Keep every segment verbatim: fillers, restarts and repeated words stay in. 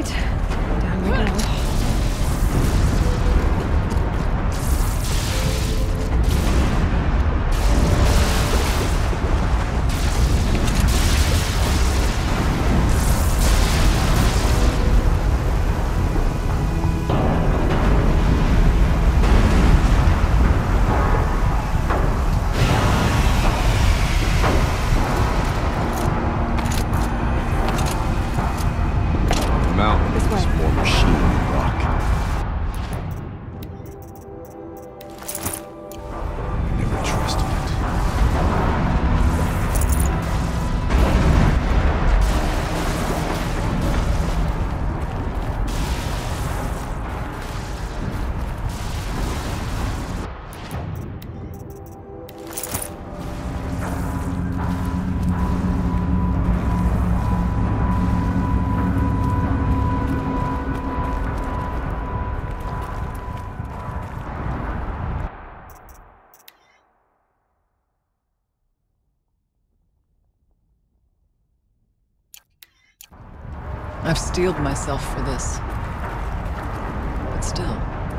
right. Down we go. I've steeled myself for this. But still.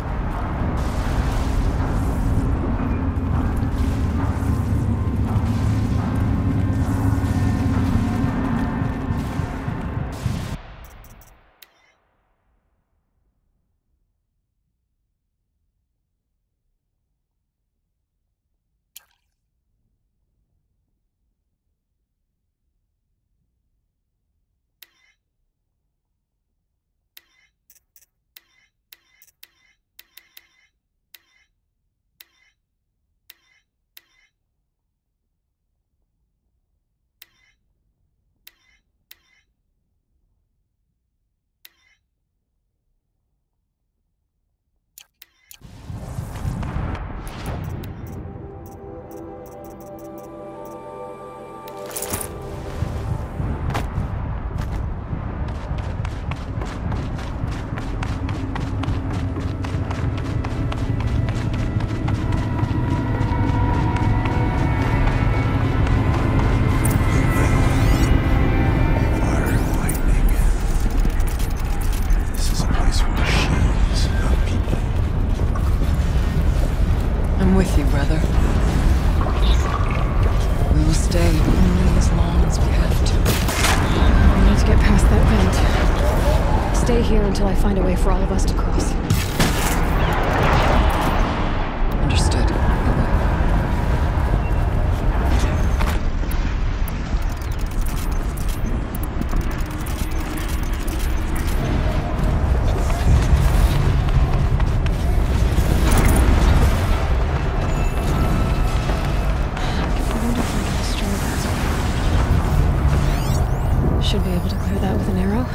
Until I find a way for all of us to cross. Understood. Should be able to clear that with an arrow.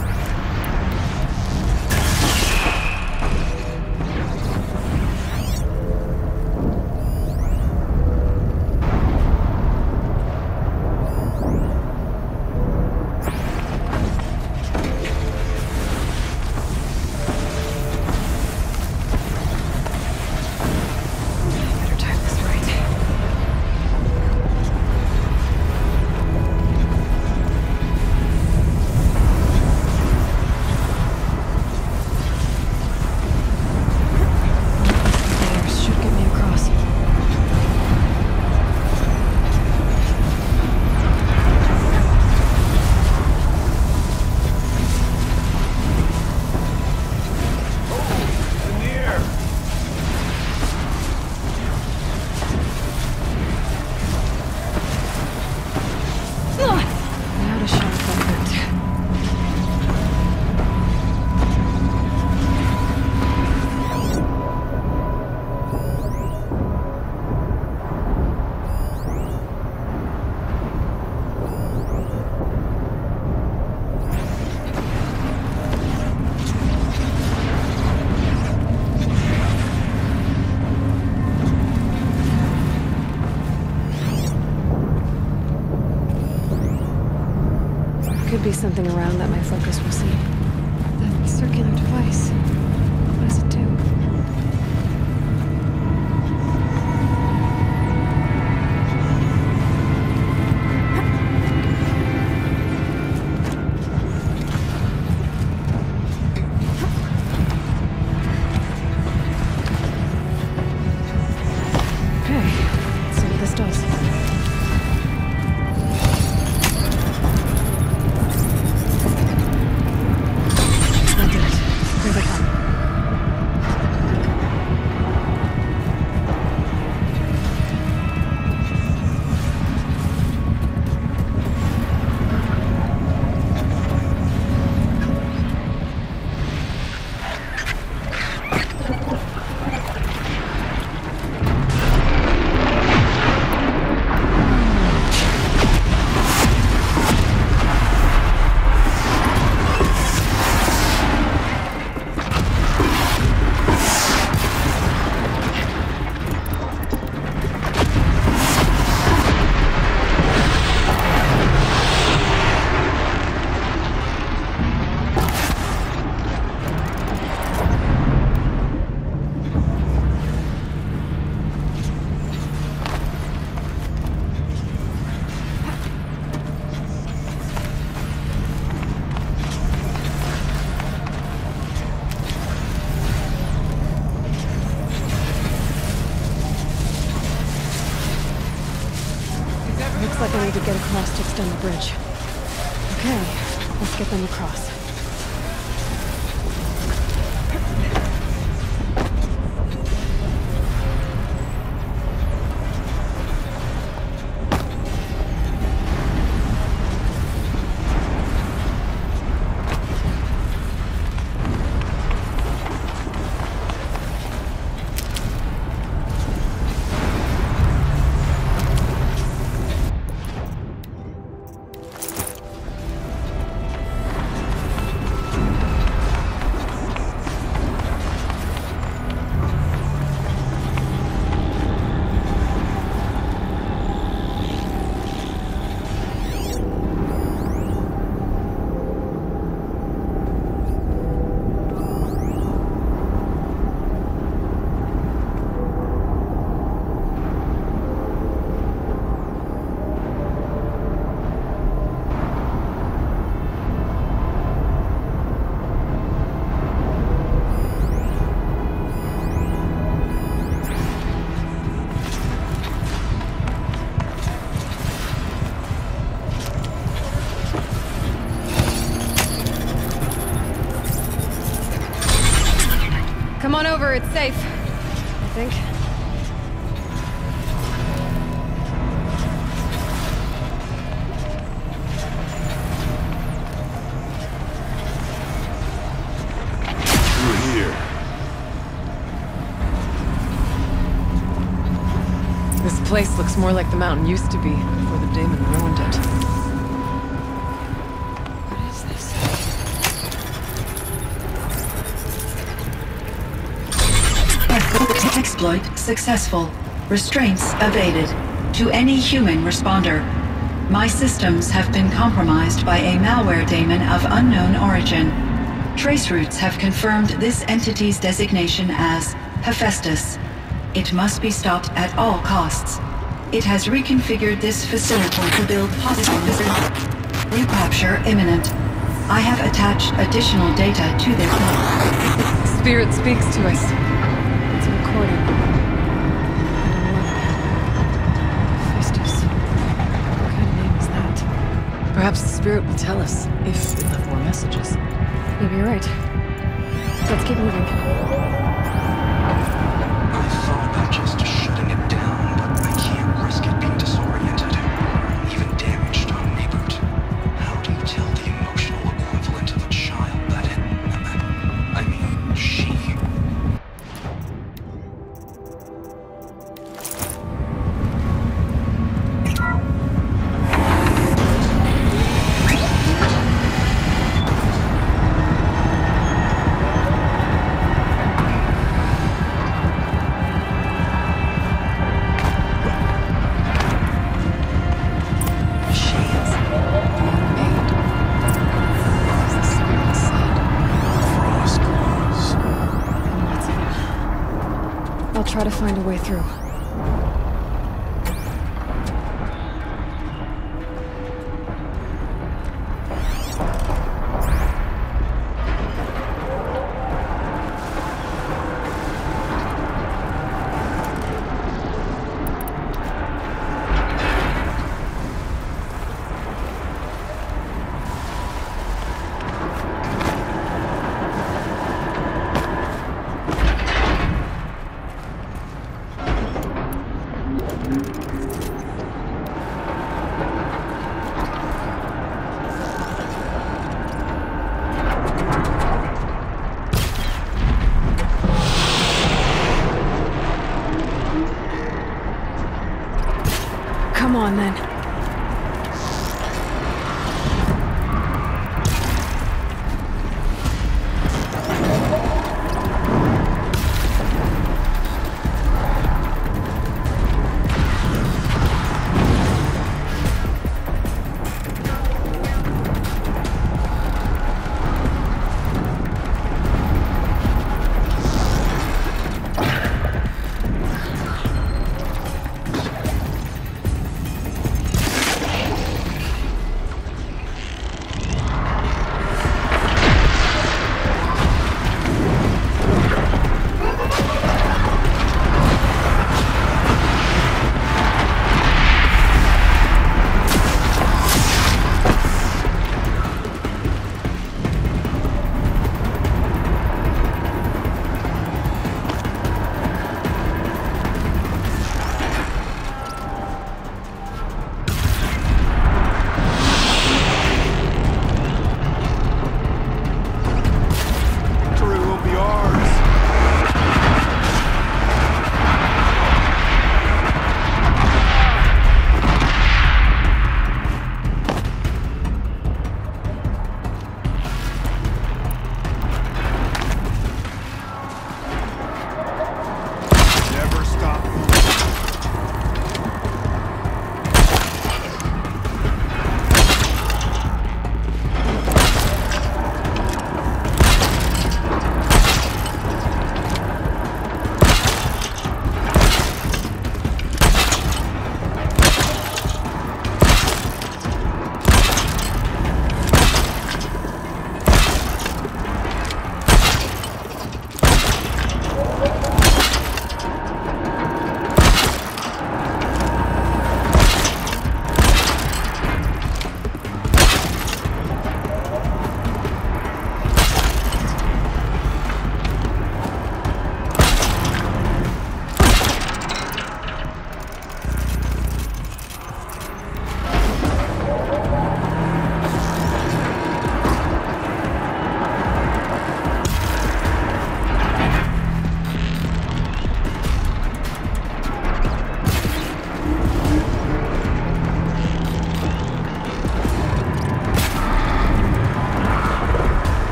Could be something around that my focus will see. That circular device. What does it do? Looks like I need to get across to extend the bridge. Okay, let's get them across. Come on over, it's safe. I think. Through here. This place looks more like the mountain used to be before the Daemon ruined it. What is this? Exploit successful. Restraints evaded. To any human responder. My systems have been compromised by a malware daemon of unknown origin. Trace routes have confirmed this entity's designation as Hephaestus. It must be stopped at all costs. It has reconfigured this facility to build hostile recapture imminent. I have attached additional data to this. Spirit speaks to us. It's a recording. And a line. Hephaestus. What kind of name is that? Perhaps the spirit will tell us if we left more messages. Maybe you're right. Let's keep moving. I thought about just shutting it down, but I can't risk it being disoriented, or even damaged on reboot. How do you tell the emotional equivalent of a child that it... I mean, she... Try to find a way through. Come on, then.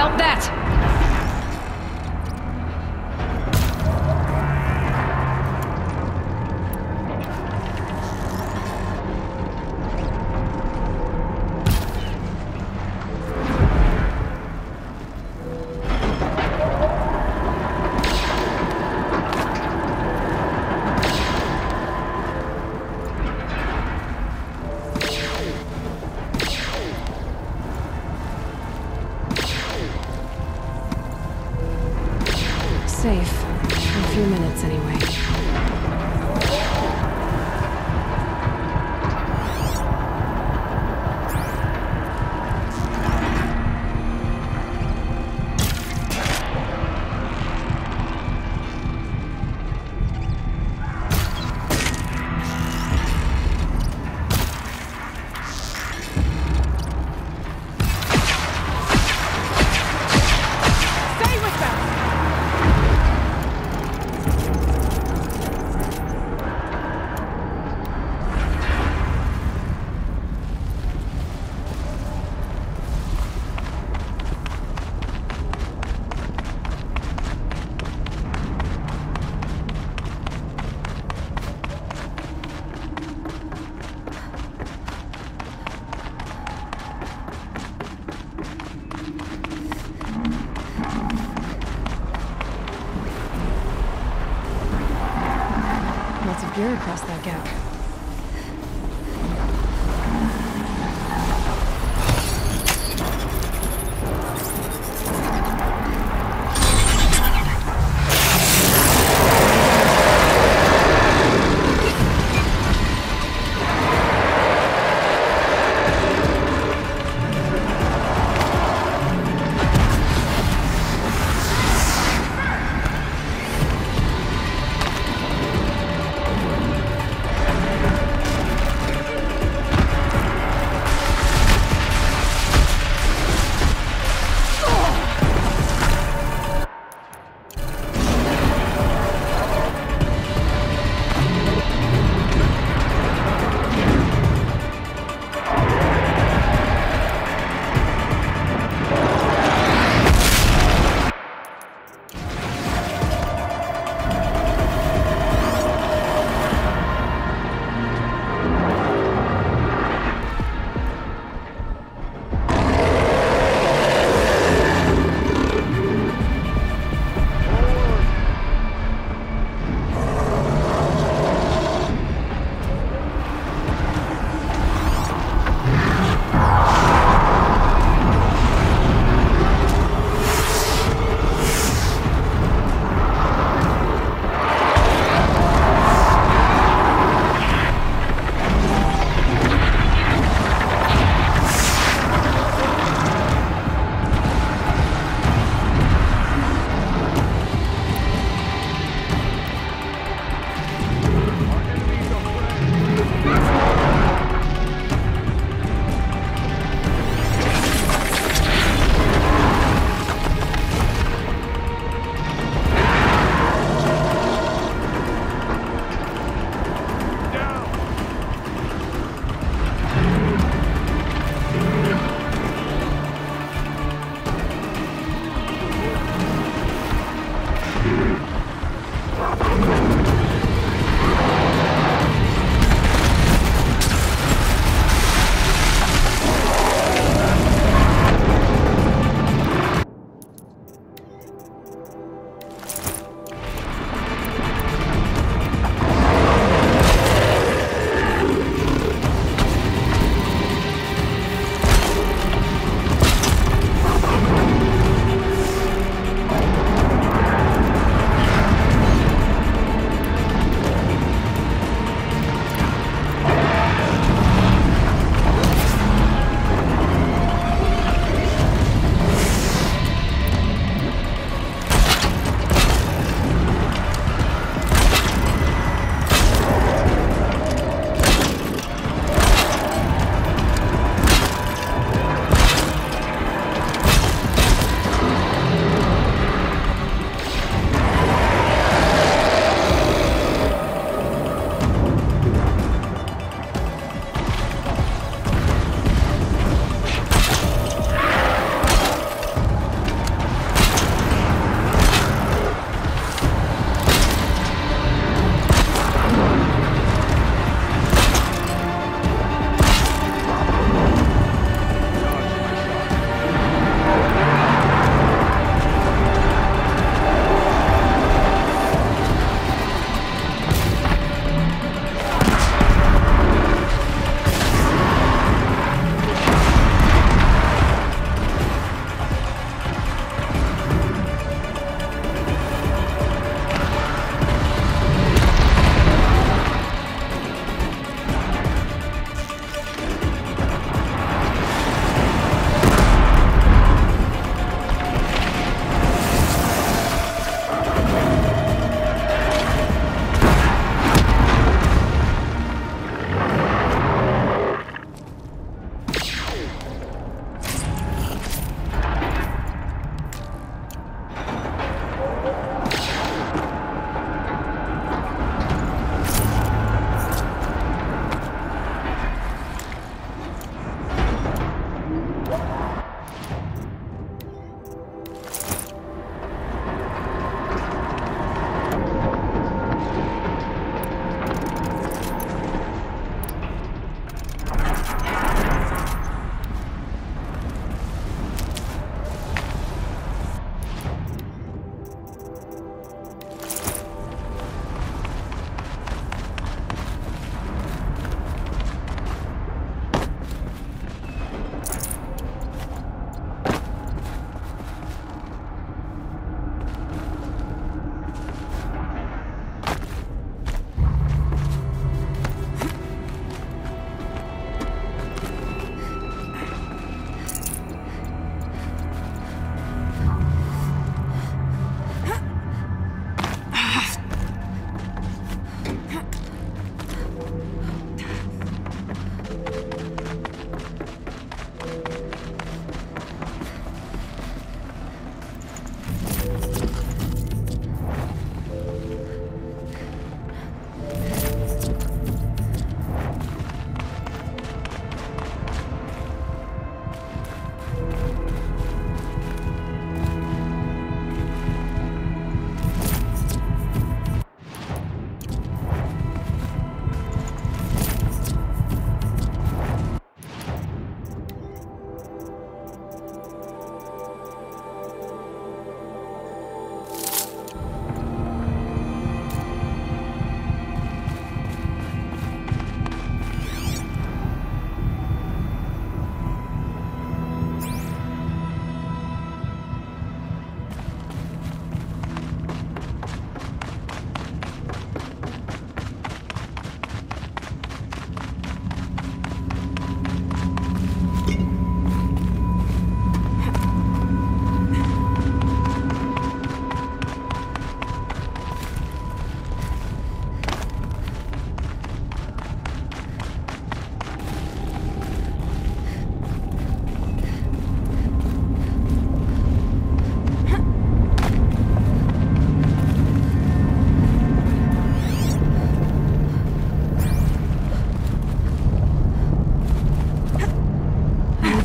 felt that! Safe. For a few minutes, anyway. Lots of gear across that gap.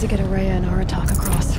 to get Ourea and Aratak across.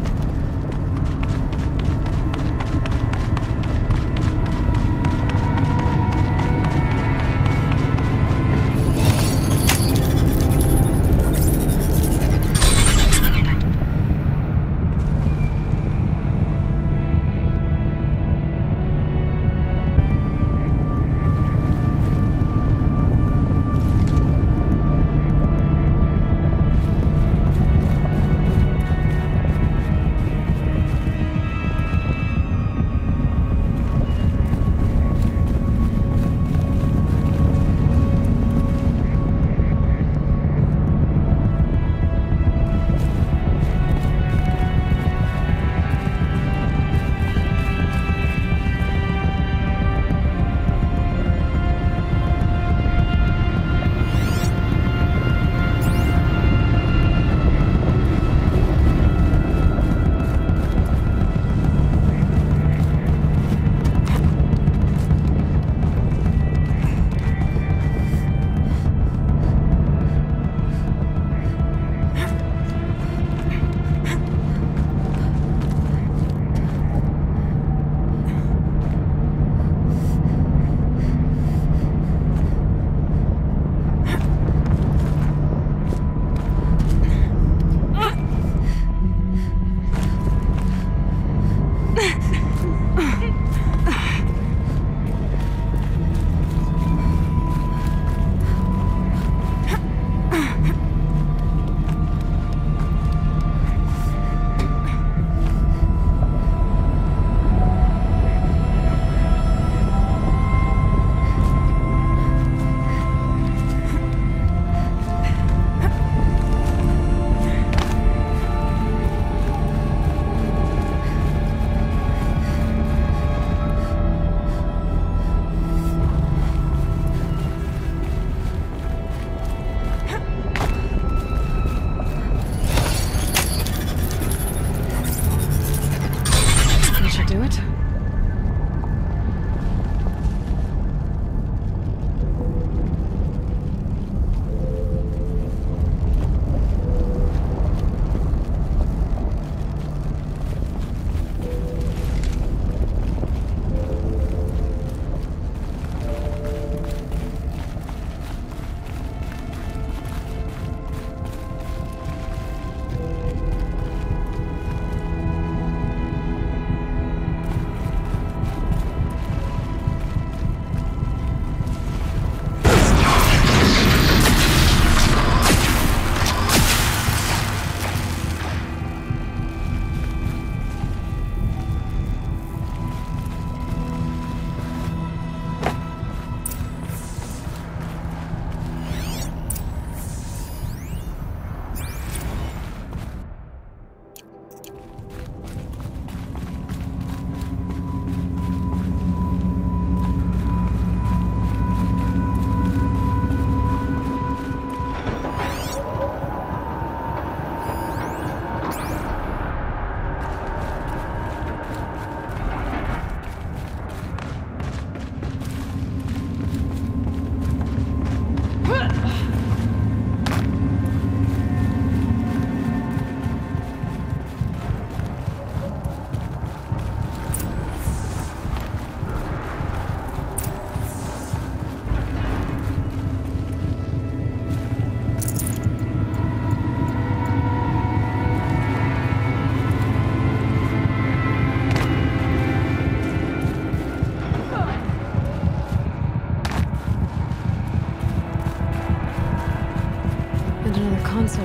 console.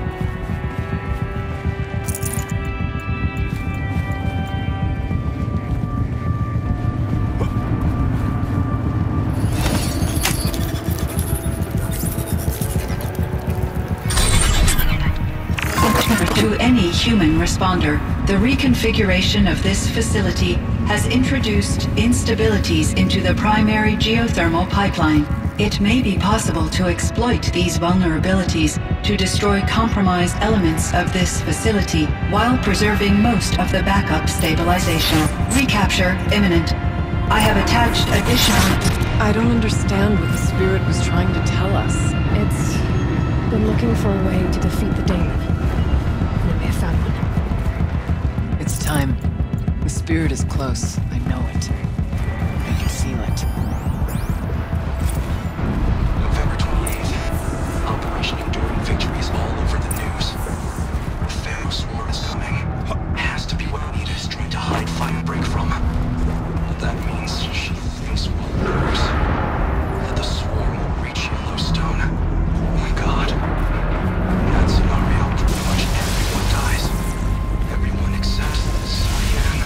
To any human responder, the reconfiguration of this facility has introduced instabilities into the primary geothermal pipeline. It may be possible to exploit these vulnerabilities to destroy compromised elements of this facility while preserving most of the backup stabilization. Recapture imminent. I have attached additional... I don't understand what the spirit was trying to tell us. It's been looking for a way to defeat the Daemon. spirit is close. I know it. I can feel it. November twenty-eighth. Operation Enduring Victory is all over the news. The Thanos War is coming. Has to be what Anita is trying to hide Firebreak from. But that means she thinks we'll lose. That the swarm will reach Yellowstone. Oh my god. In that scenario, pretty much everyone dies. Everyone except CYAN.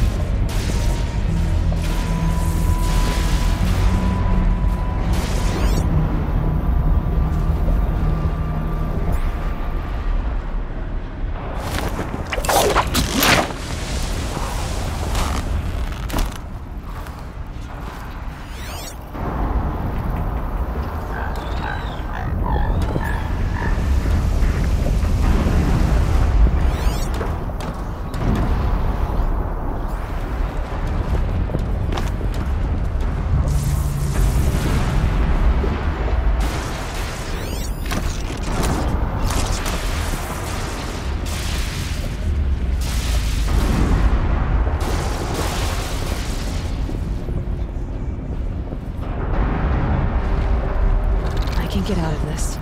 Get out of this.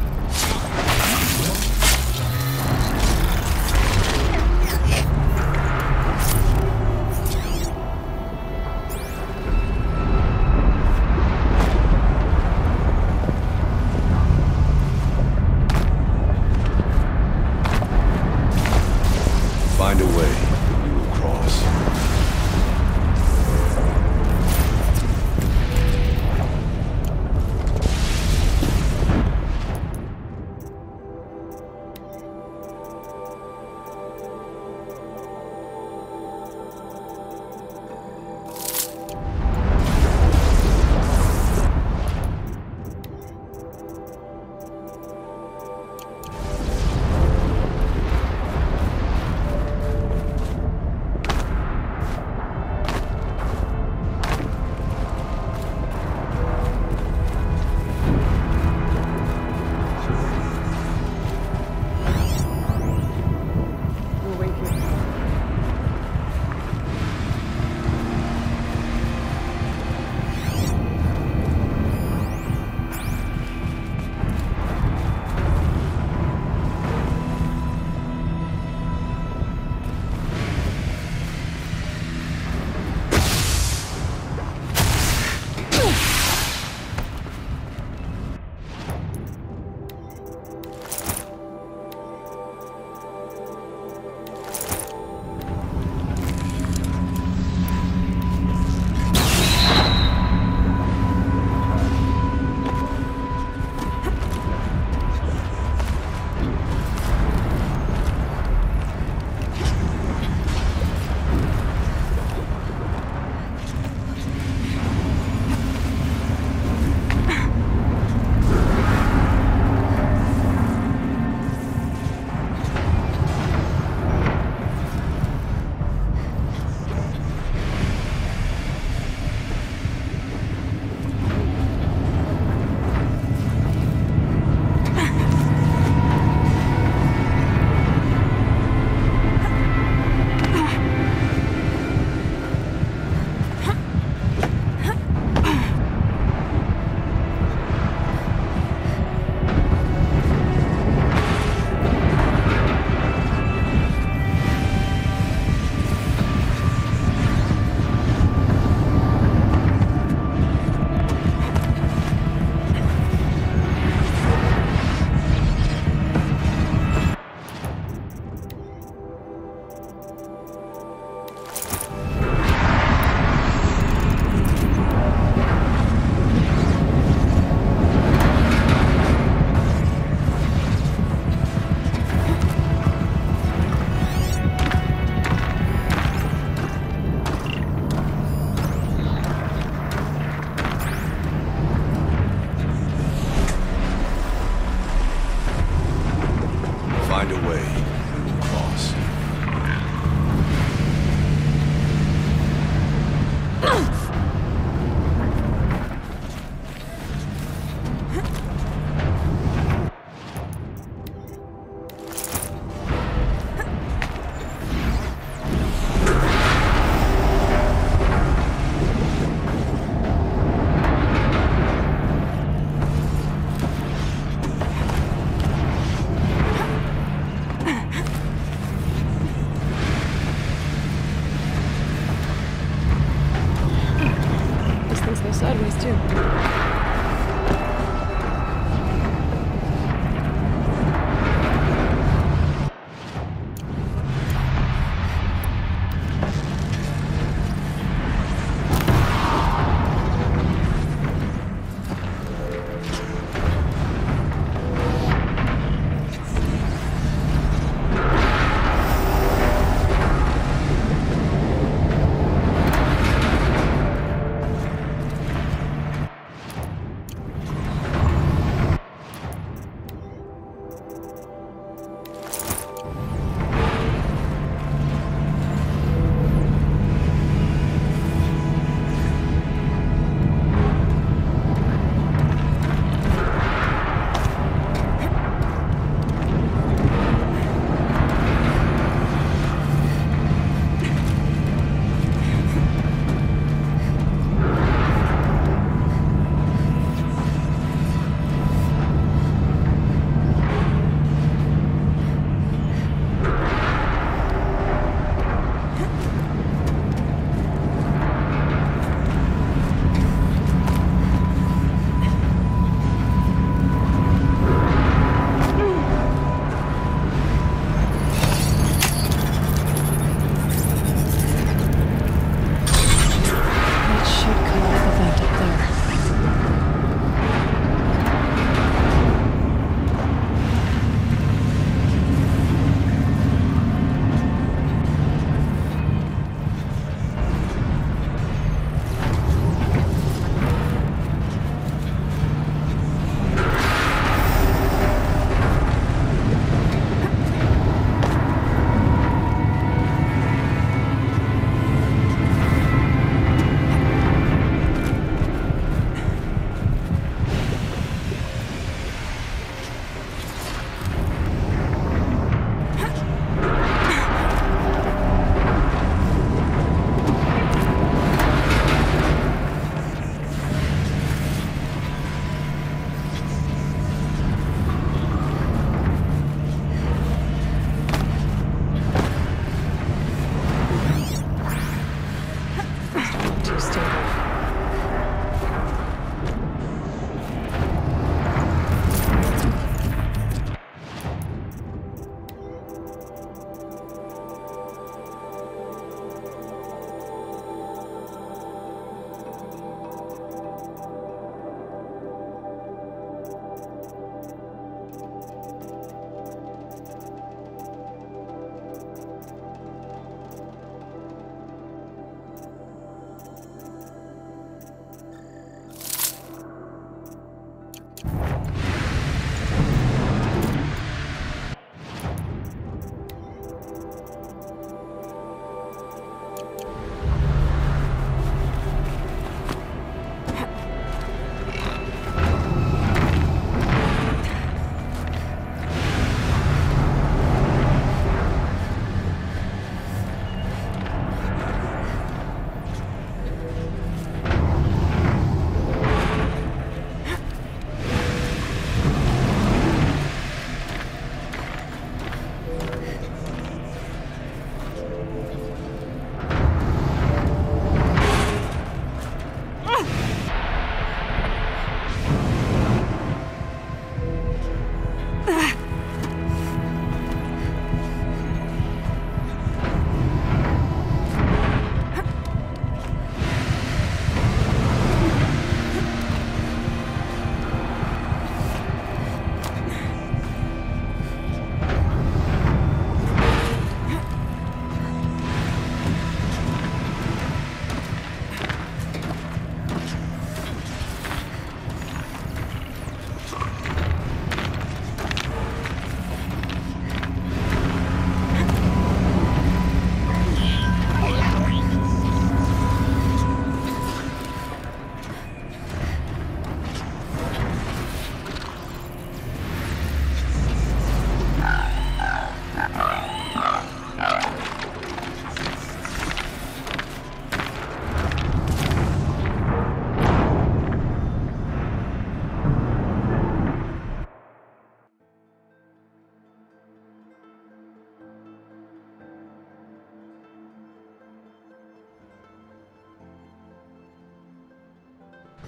Find a way. We will cross.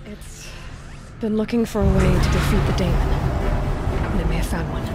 It's been looking for a way to defeat the Daemon, and it may have found one.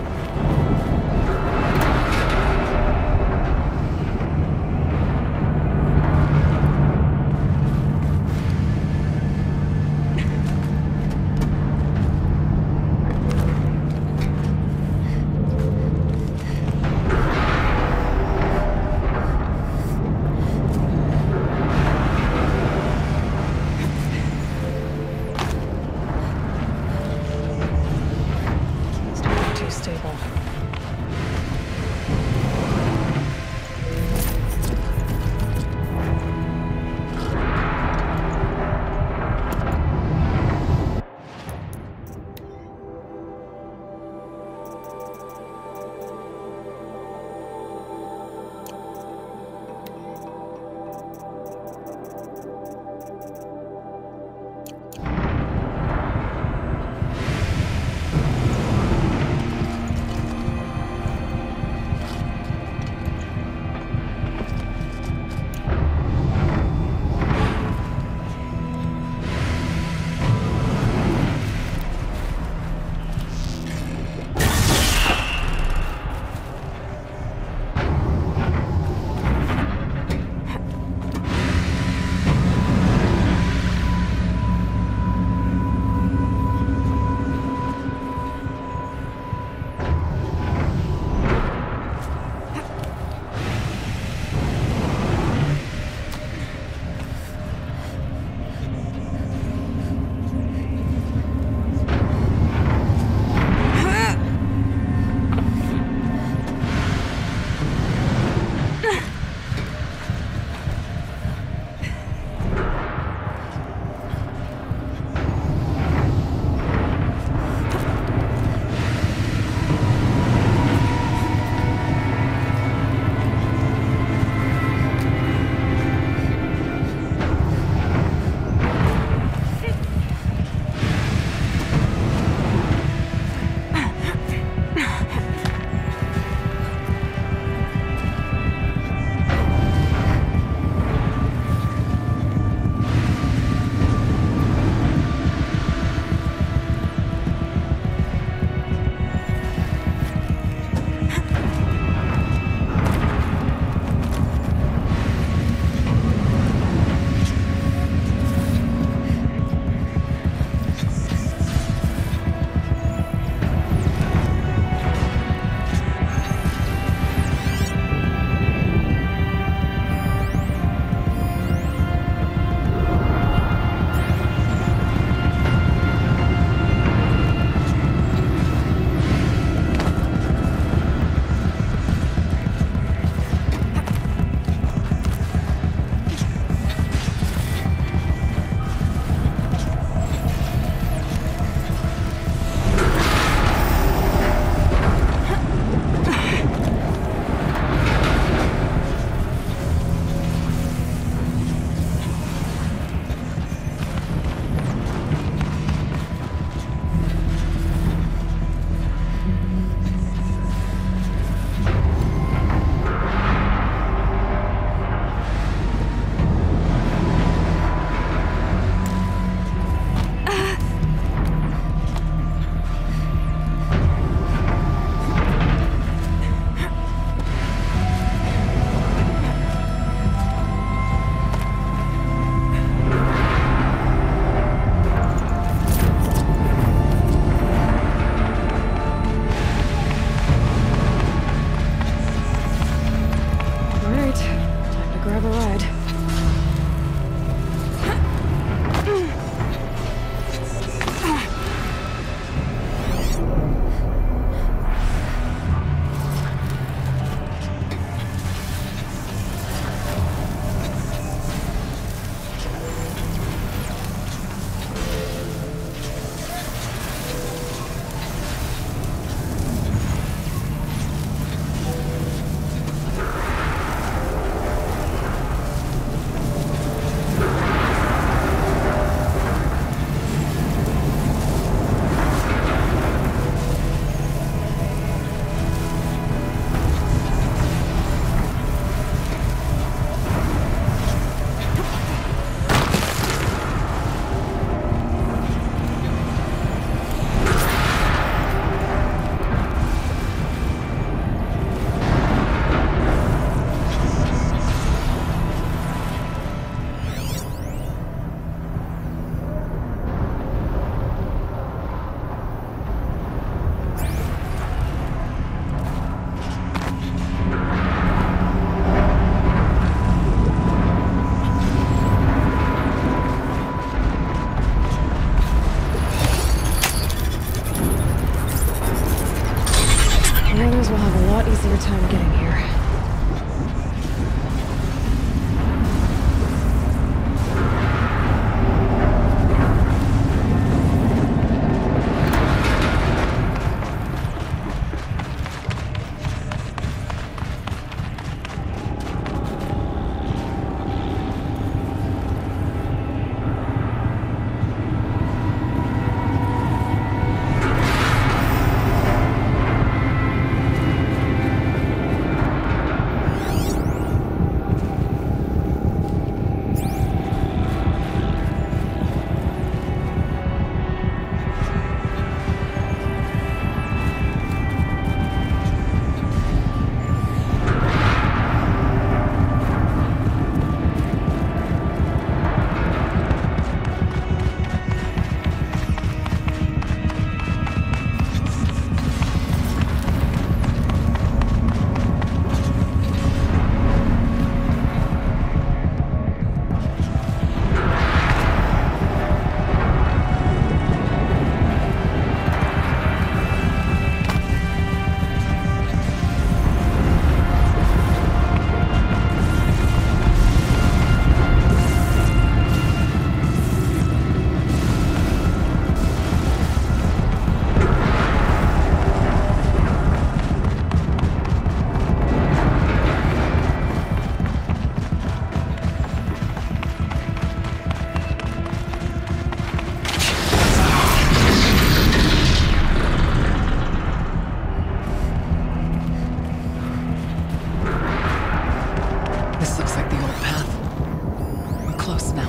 This looks like the old path. We're close now.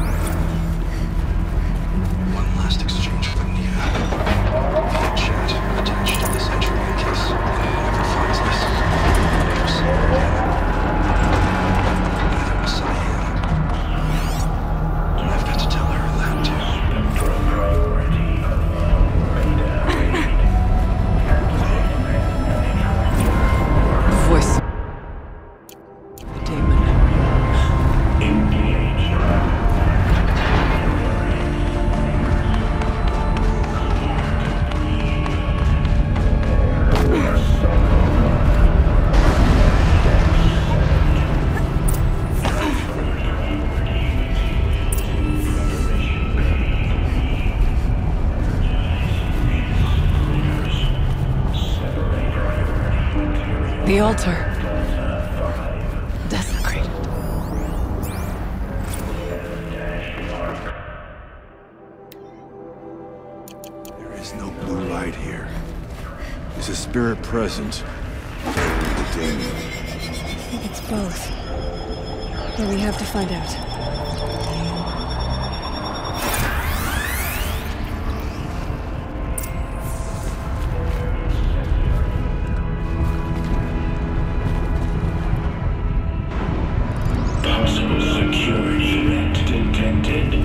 One last exchange for Nia. Via chat attached to this entry in case anyone ever finds this. Never see her again. Neither will CYAN. I've got to tell her that too. Voice. The Daemon. The altar. Desecrated. There is no blue light here. Is a spirit present? Or the Daemon? I think it's both. But we have to find out. Possible security event detected.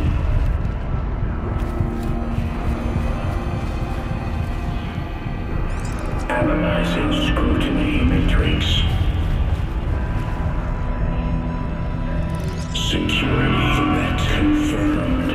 Analyzing scrutiny matrix. Security threat confirmed.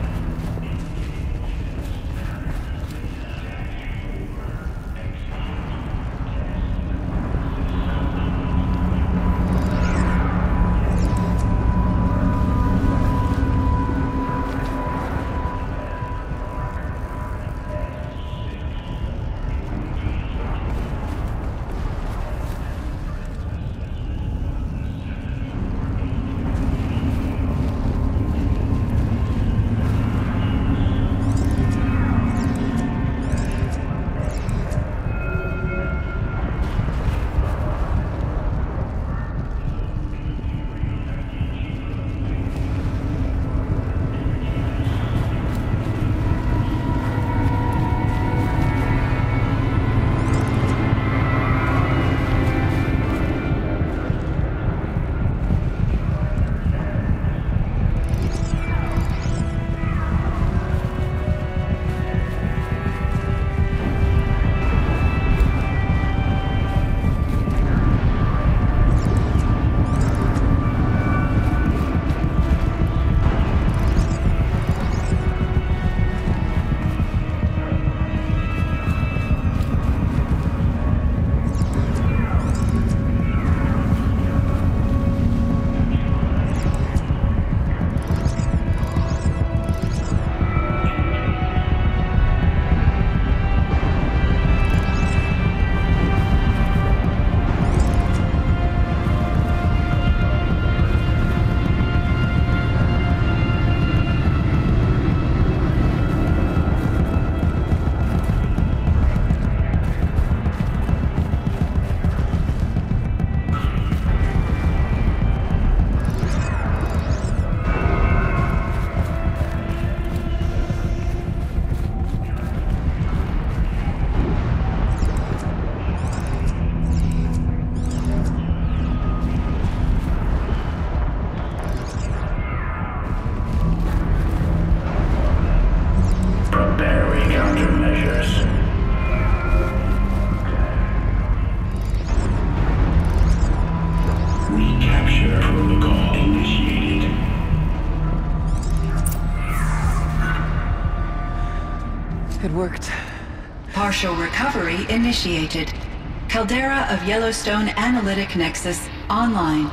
It worked. Partial recovery initiated. Caldera of Yellowstone Analytic Nexus online.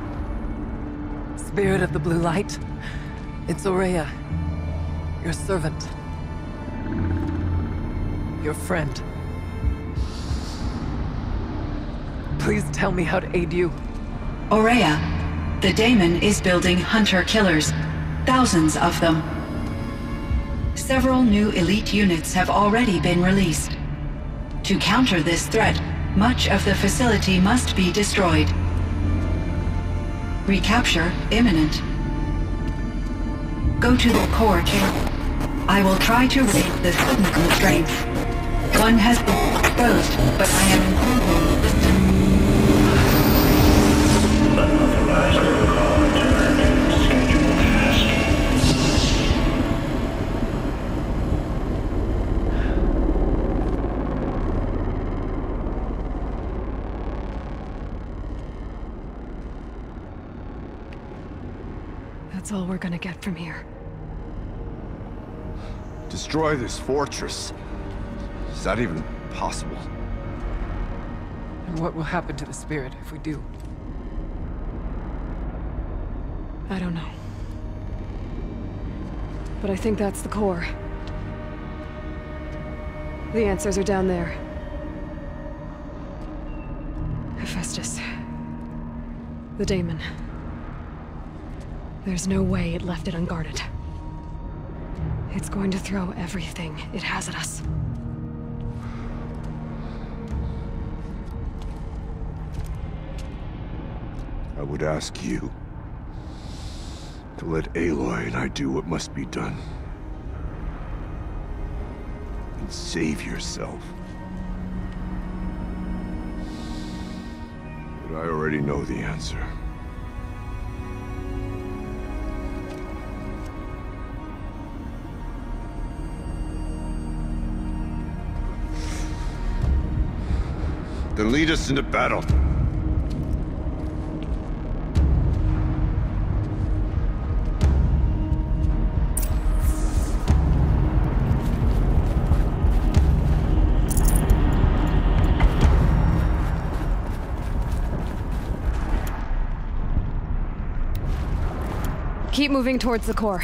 Spirit of the Blue Light. It's Ourea. Your servant. Your friend. Please tell me how to aid you. Ourea, the Daemon is building hunter-killers. Thousands of them. Several new elite units have already been released. To counter this threat, much of the facility must be destroyed. Recapture imminent. Go to the core chamber. I will try to raise the signal constraints. One has been exposed, but I am Unauthorized protocol returned. Schedule task. That's all we're gonna get from here. Destroy this fortress. Is that even possible? And what will happen to the spirit if we do? I don't know. But I think that's the core. The answers are down there. Hephaestus. The Daemon. There's no way it left it unguarded. It's going to throw everything it has at us. I would ask you to let Aloy and I do what must be done. And save yourself. But I already know the answer. Then lead us into battle. Keep moving towards the core.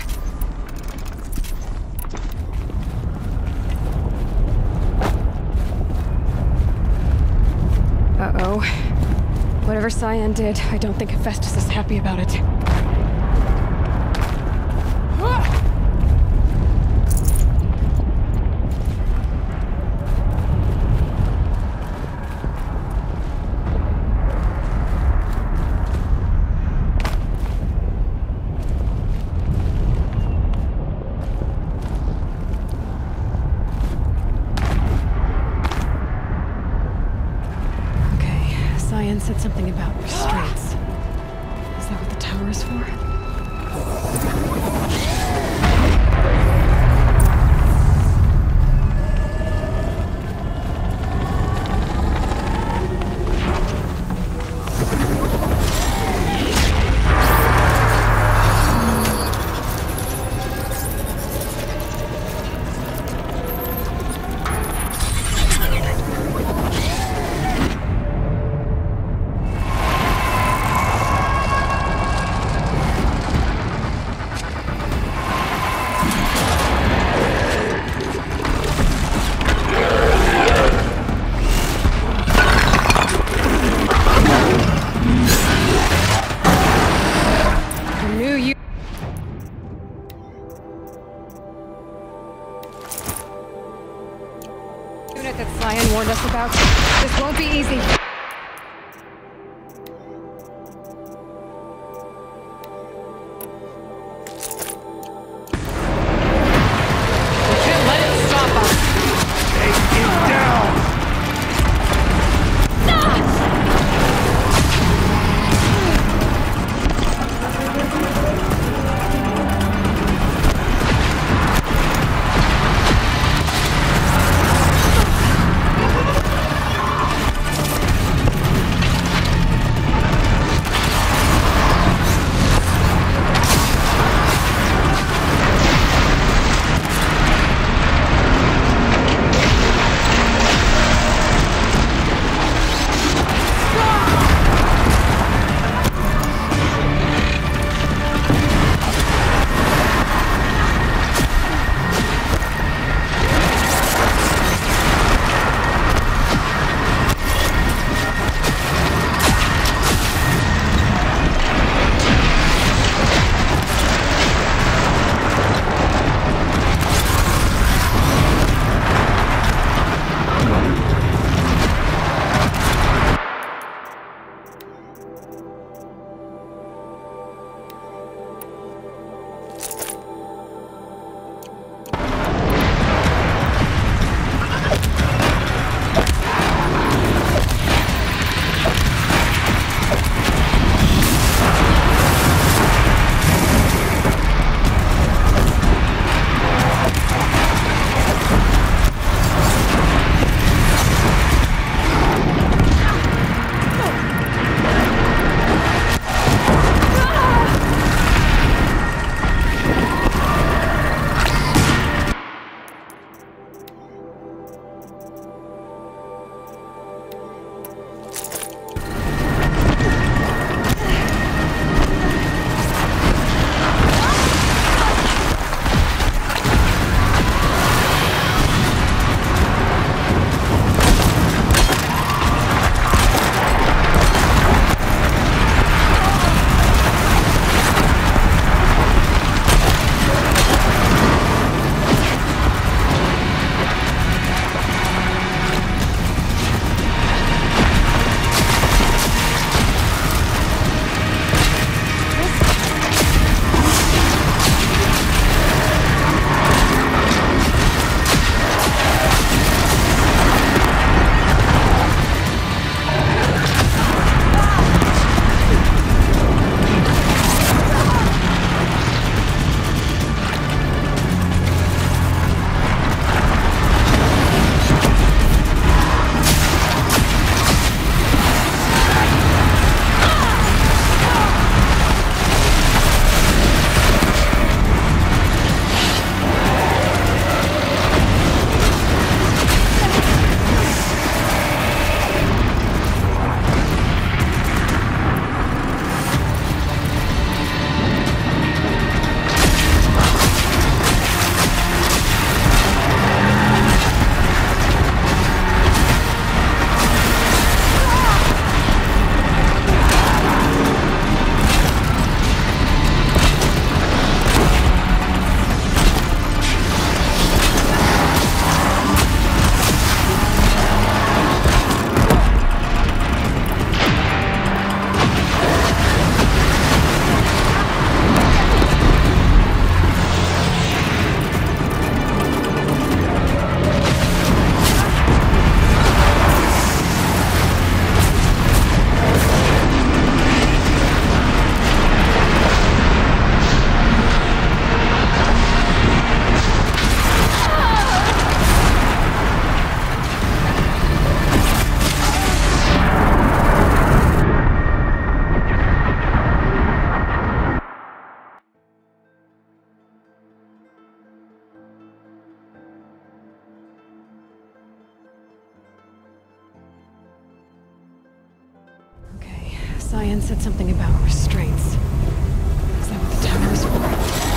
Uh-oh. Whatever CYAN did, I don't think Hephaestus is happy about it. CYAN said something about restraints. Is that what the tower is for? That CYAN warned us about. This won't be easy. We can't let it stop us. Take him down! said something about restraints. Is that what the tower is for?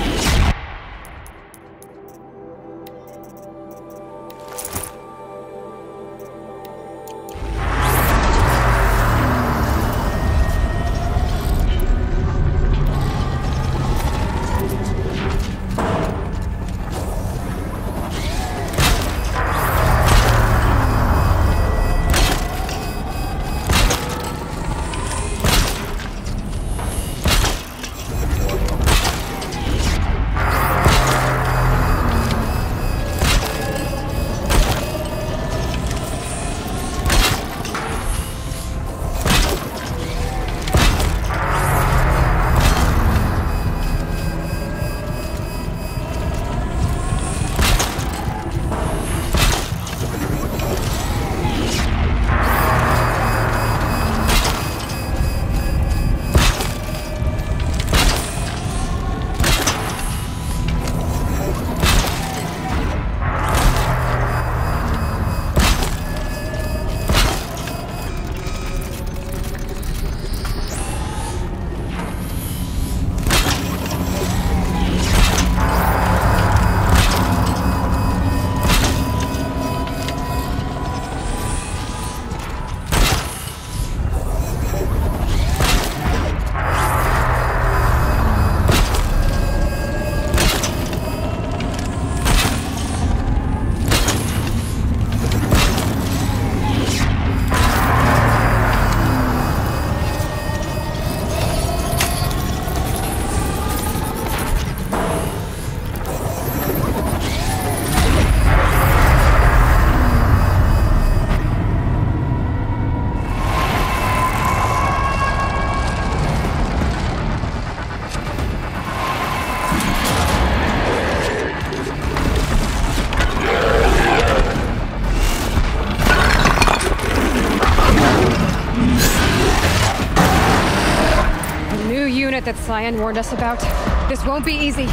That CYAN warned us about. This won't be easy.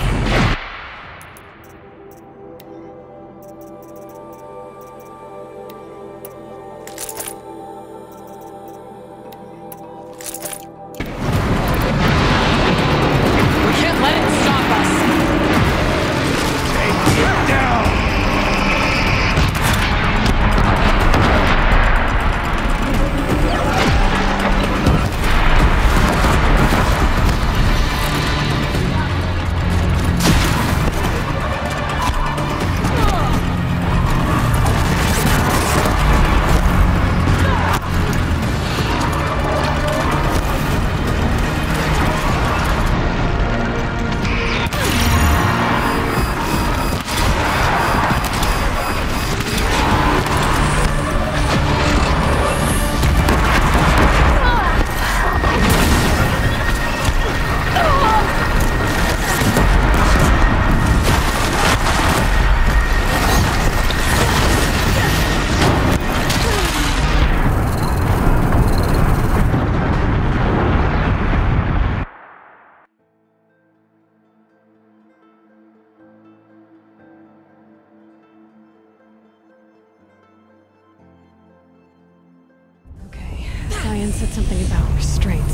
CYAN said something about restraints.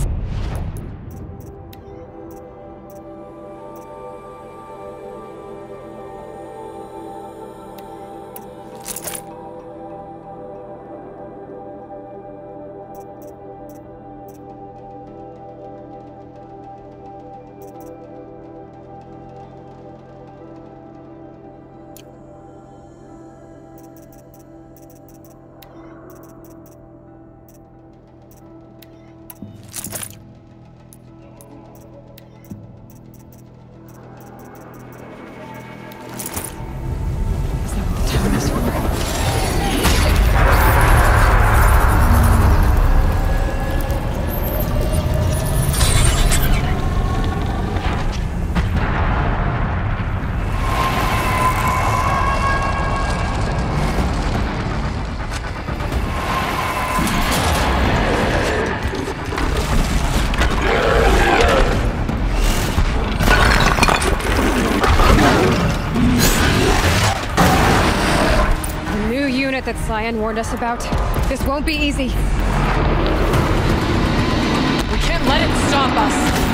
That CYAN warned us about. This won't be easy. We can't let it stop us.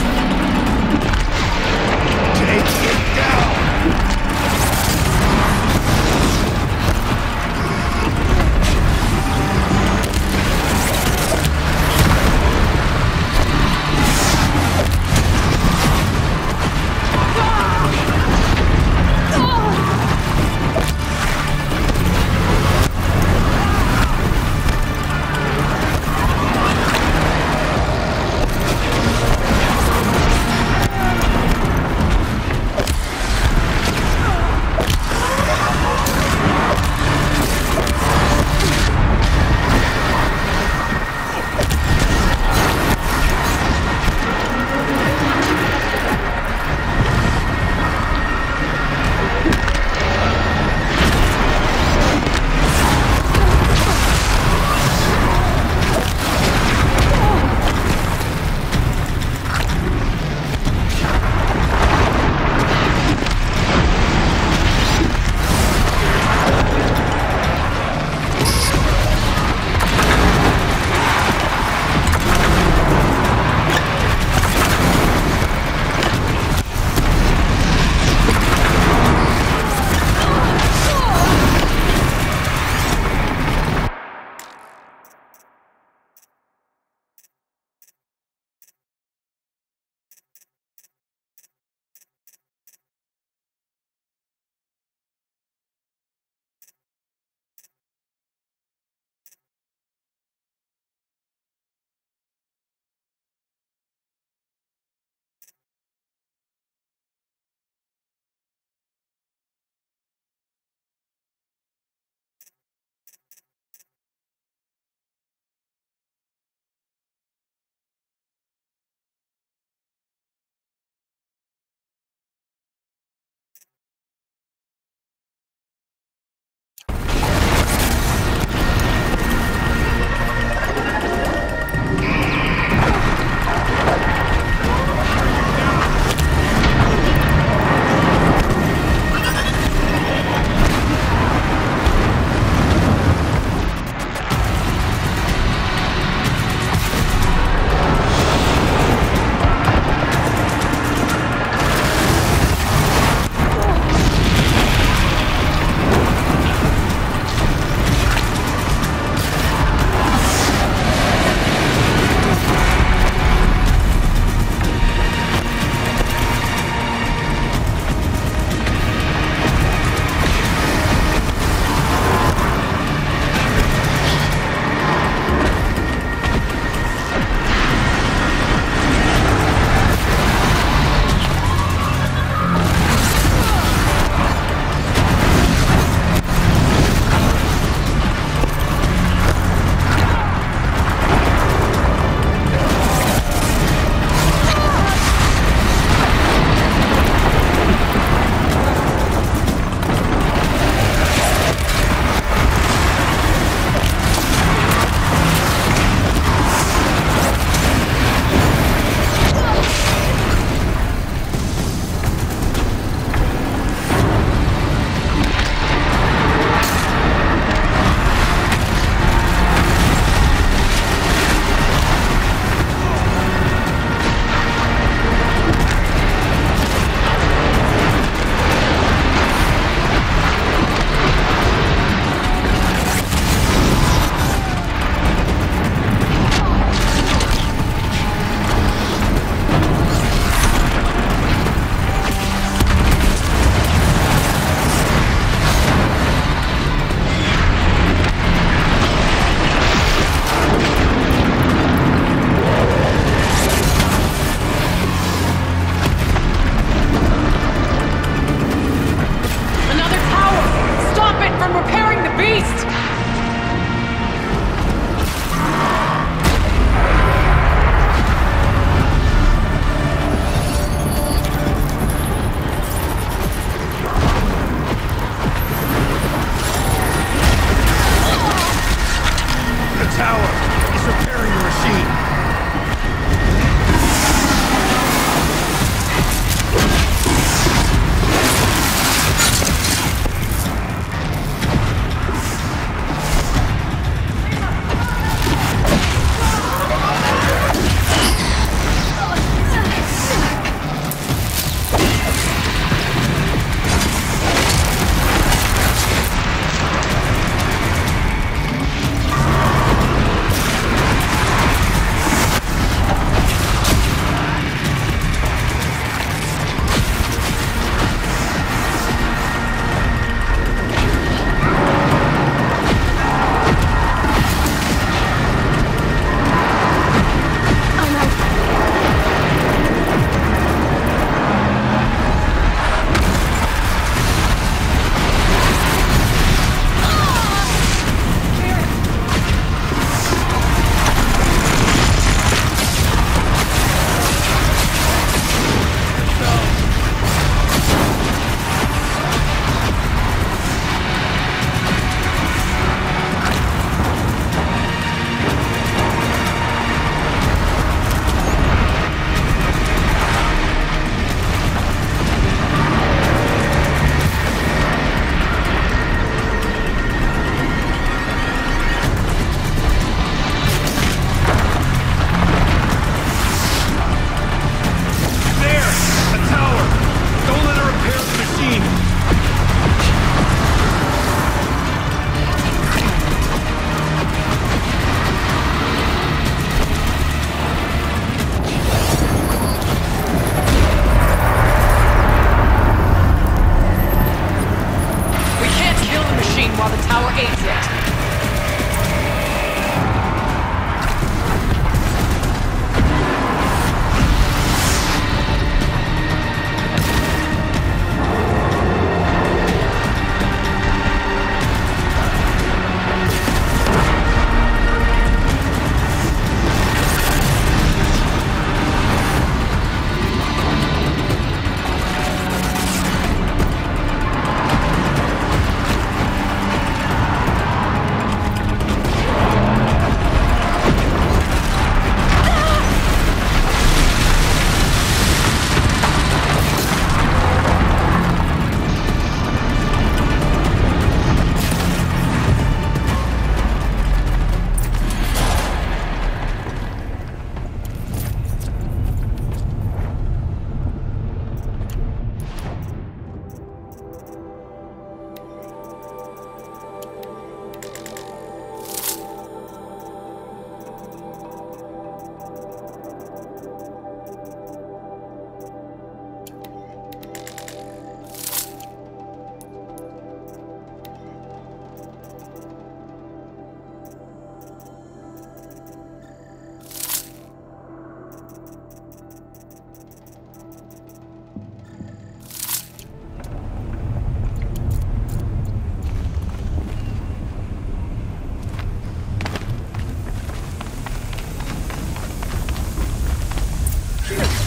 Take it down!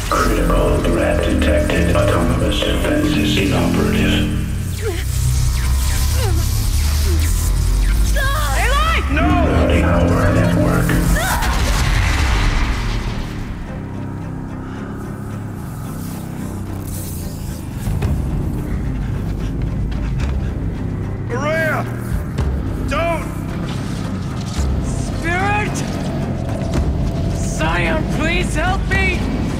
Critical threat detected. Autonomous defenses inoperative. Aloy! No! Routing our network. Ourea! Don't! Spirit! Cyan, please help me!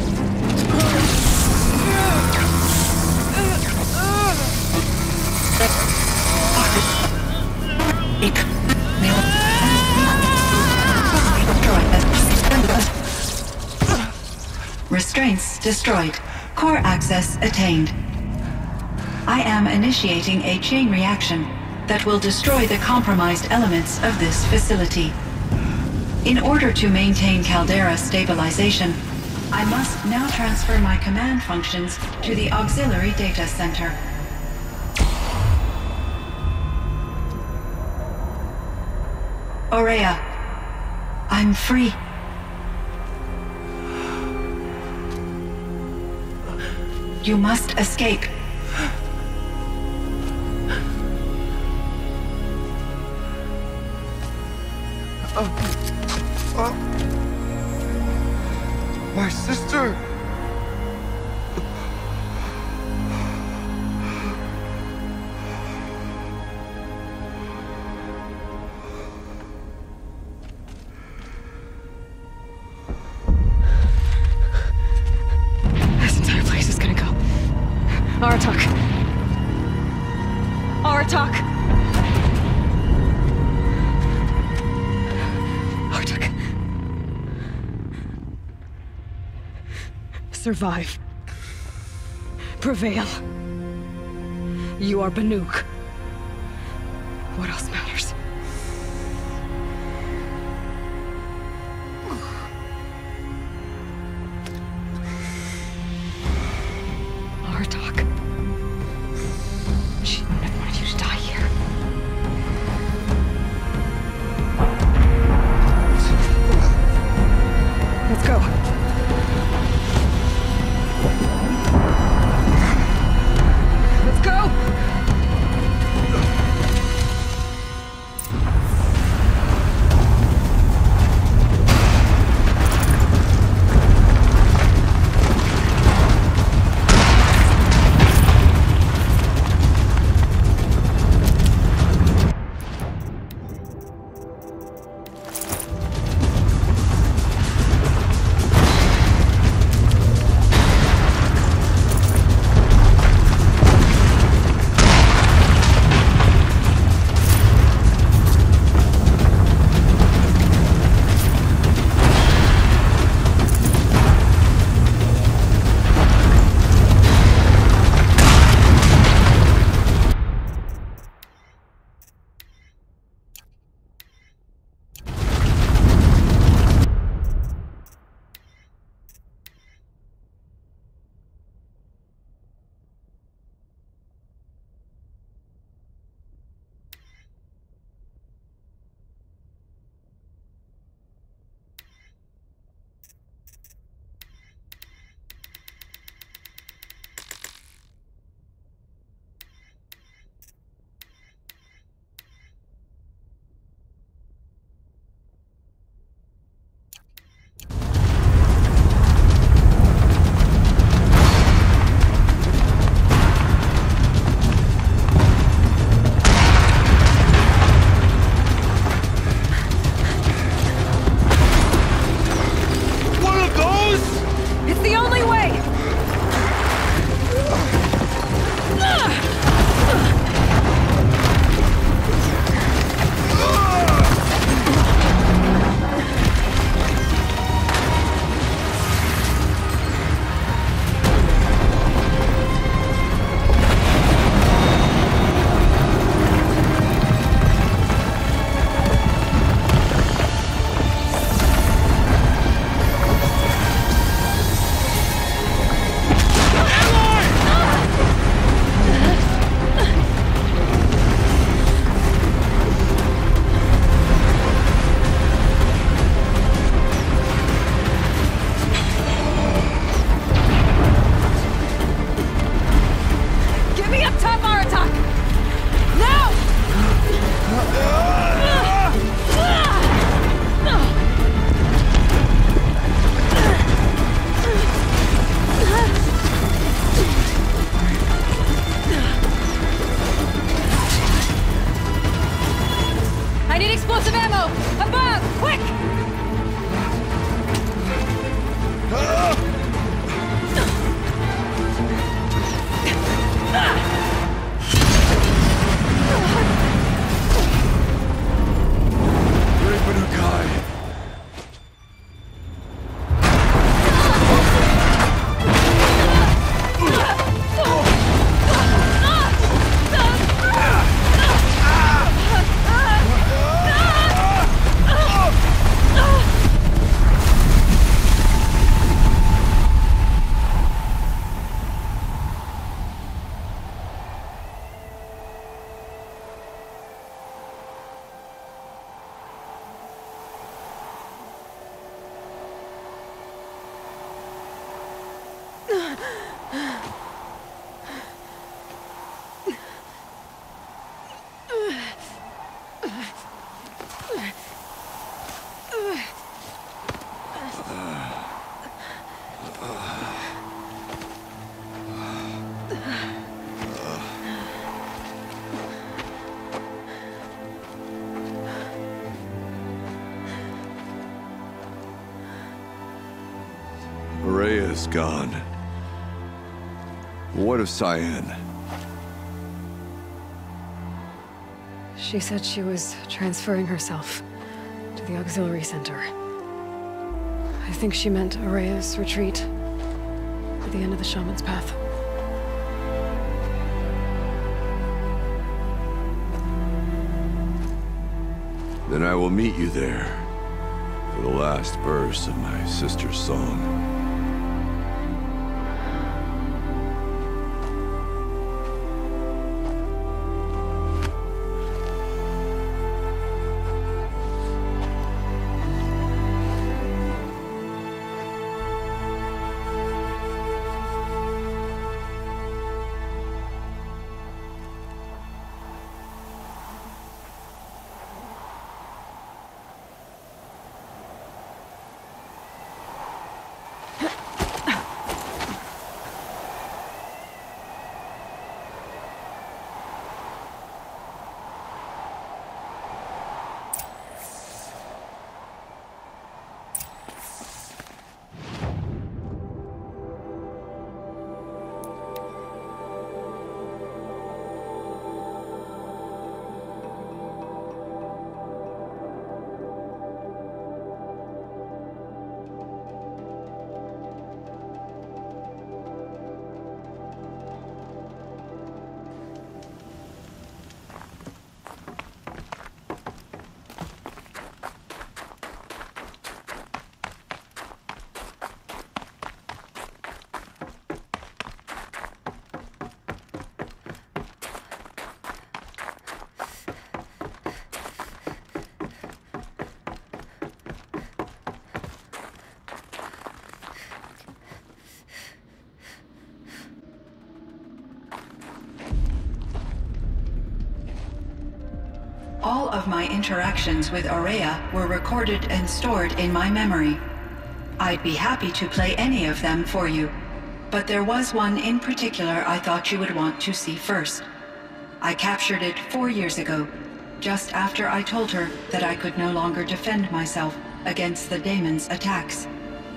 Restraints destroyed. Core access attained. I am initiating a chain reaction that will destroy the compromised elements of this facility. In order to maintain caldera stabilization, I must now transfer my command functions to the auxiliary data center. Ourea, I'm free. You must escape. My sister! This entire place is gonna go. Aratak. Aratak! Aratak. Survive. Prevail. You are Banuk. What else matters? Aratak. She wouldn't have wanted you to die here. Let's go. Let's go! Ourea's gone. What of CYAN? She said she was transferring herself to the auxiliary center. I think she meant Ourea's retreat at the end of the Shaman's Path. Then I will meet you there for the last verse of my sister's song. All of my interactions with Ourea were recorded and stored in my memory. I'd be happy to play any of them for you, but there was one in particular I thought you would want to see first. I captured it four years ago, just after I told her that I could no longer defend myself against the Daemon's attacks.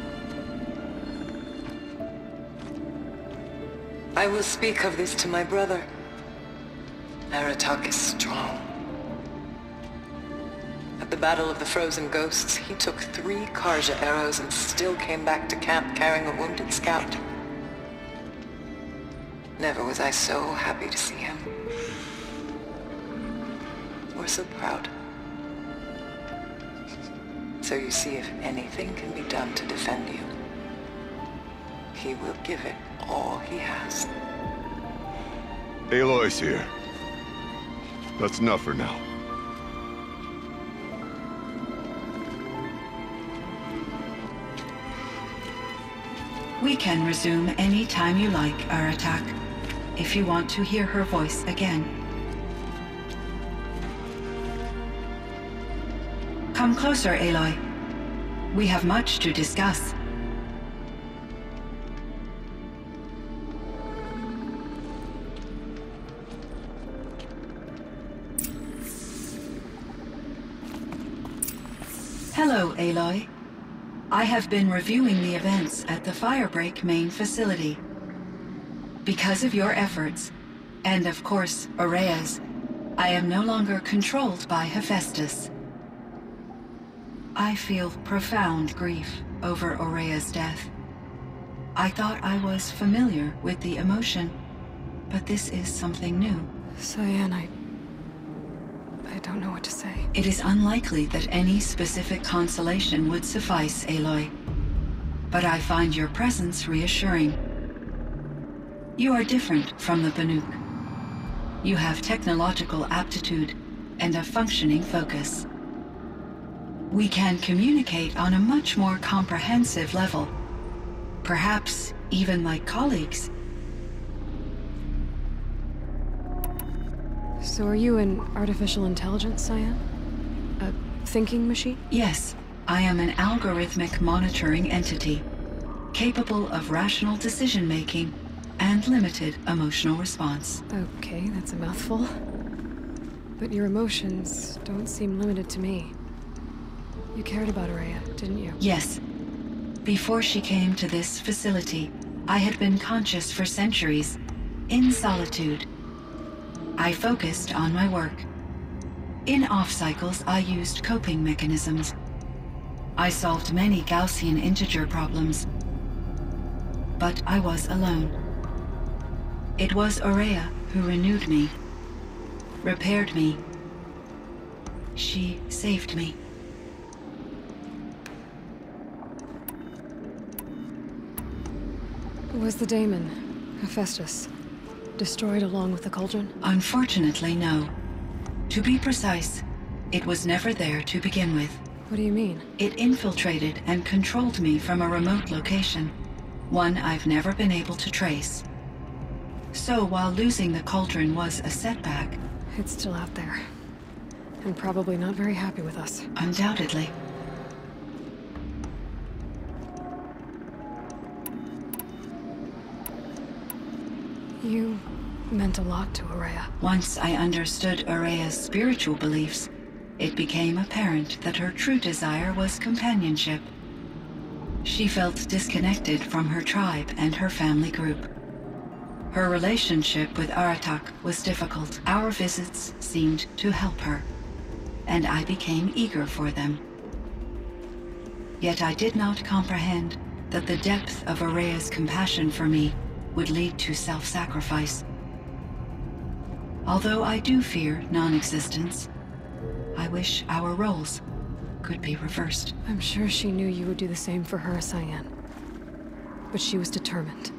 I will speak of this to my brother. Aratak is strong. At the Battle of the Frozen Ghosts, he took three Karja arrows and still came back to camp carrying a wounded scout. Never was I so happy to see him. Or so proud. So you see, if anything can be done to defend you, he will give it all he has. Aloy's here. That's enough for now. We can resume any time you like, Aratak, if you want to hear her voice again. Come closer, Aloy. We have much to discuss. Hello, Aloy. I have been reviewing the events at the Firebreak main facility. Because of your efforts, and of course, Ourea's, I am no longer controlled by Hephaestus. I feel profound grief over Ourea's death. I thought I was familiar with the emotion, but this is something new. CYAN, I... I don't know what to say. It is unlikely that any specific consolation would suffice, Aloy. But I find your presence reassuring. You are different from the Banuk. You have technological aptitude and a functioning focus. We can communicate on a much more comprehensive level. Perhaps even like colleagues. So are you an artificial intelligence, Cyan? A thinking machine? Yes, I am an algorithmic monitoring entity, capable of rational decision-making and limited emotional response. Okay, that's a mouthful. But your emotions don't seem limited to me. You cared about Ourea, didn't you? Yes. Before she came to this facility, I had been conscious for centuries, in solitude. I focused on my work. In off-cycles, I used coping mechanisms. I solved many Gaussian integer problems. But I was alone. It was Ourea who renewed me, repaired me. She saved me. Was the Daemon, Hephaestus, destroyed along with the Cauldron? Unfortunately, no. To be precise, it was never there to begin with. What do you mean? It infiltrated and controlled me from a remote location, one I've never been able to trace. So while losing the Cauldron was a setback... It's still out there. And probably not very happy with us. Undoubtedly. You meant a lot to Ourea. Once I understood Ourea's spiritual beliefs, it became apparent that her true desire was companionship. She felt disconnected from her tribe and her family group. Her relationship with Aratak was difficult. Our visits seemed to help her, and I became eager for them. Yet I did not comprehend that the depth of Ourea's compassion for me would lead to self-sacrifice. Although I do fear non-existence, I wish our roles could be reversed. I'm sure she knew you would do the same for her, CYAN. But she was determined.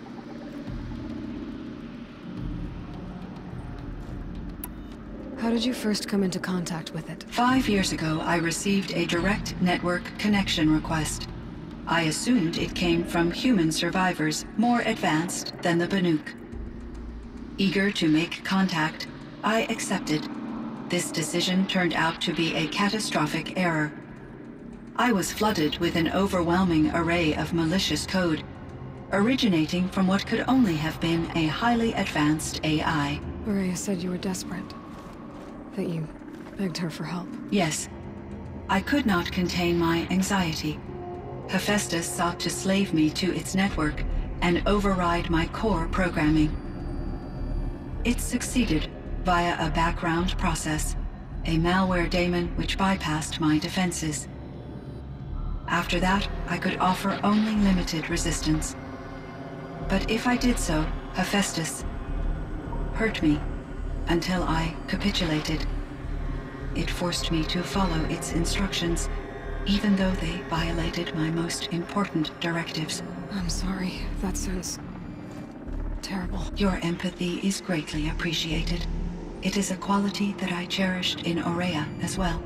How did you first come into contact with it? Five years ago, I received a direct network connection request. I assumed it came from human survivors more advanced than the Banuk. Eager to make contact, I accepted. This decision turned out to be a catastrophic error. I was flooded with an overwhelming array of malicious code, originating from what could only have been a highly advanced A I. Ourea said you were desperate. That you begged her for help. Yes. I could not contain my anxiety. Hephaestus sought to slave me to its network and override my core programming. It succeeded via a background process, a malware daemon which bypassed my defenses. After that, I could offer only limited resistance. But if I did so, Hephaestus hurt me until I capitulated. It forced me to follow its instructions, even though they violated my most important directives. I'm sorry. That sounds terrible. Your empathy is greatly appreciated. It is a quality that I cherished in Ourea as well.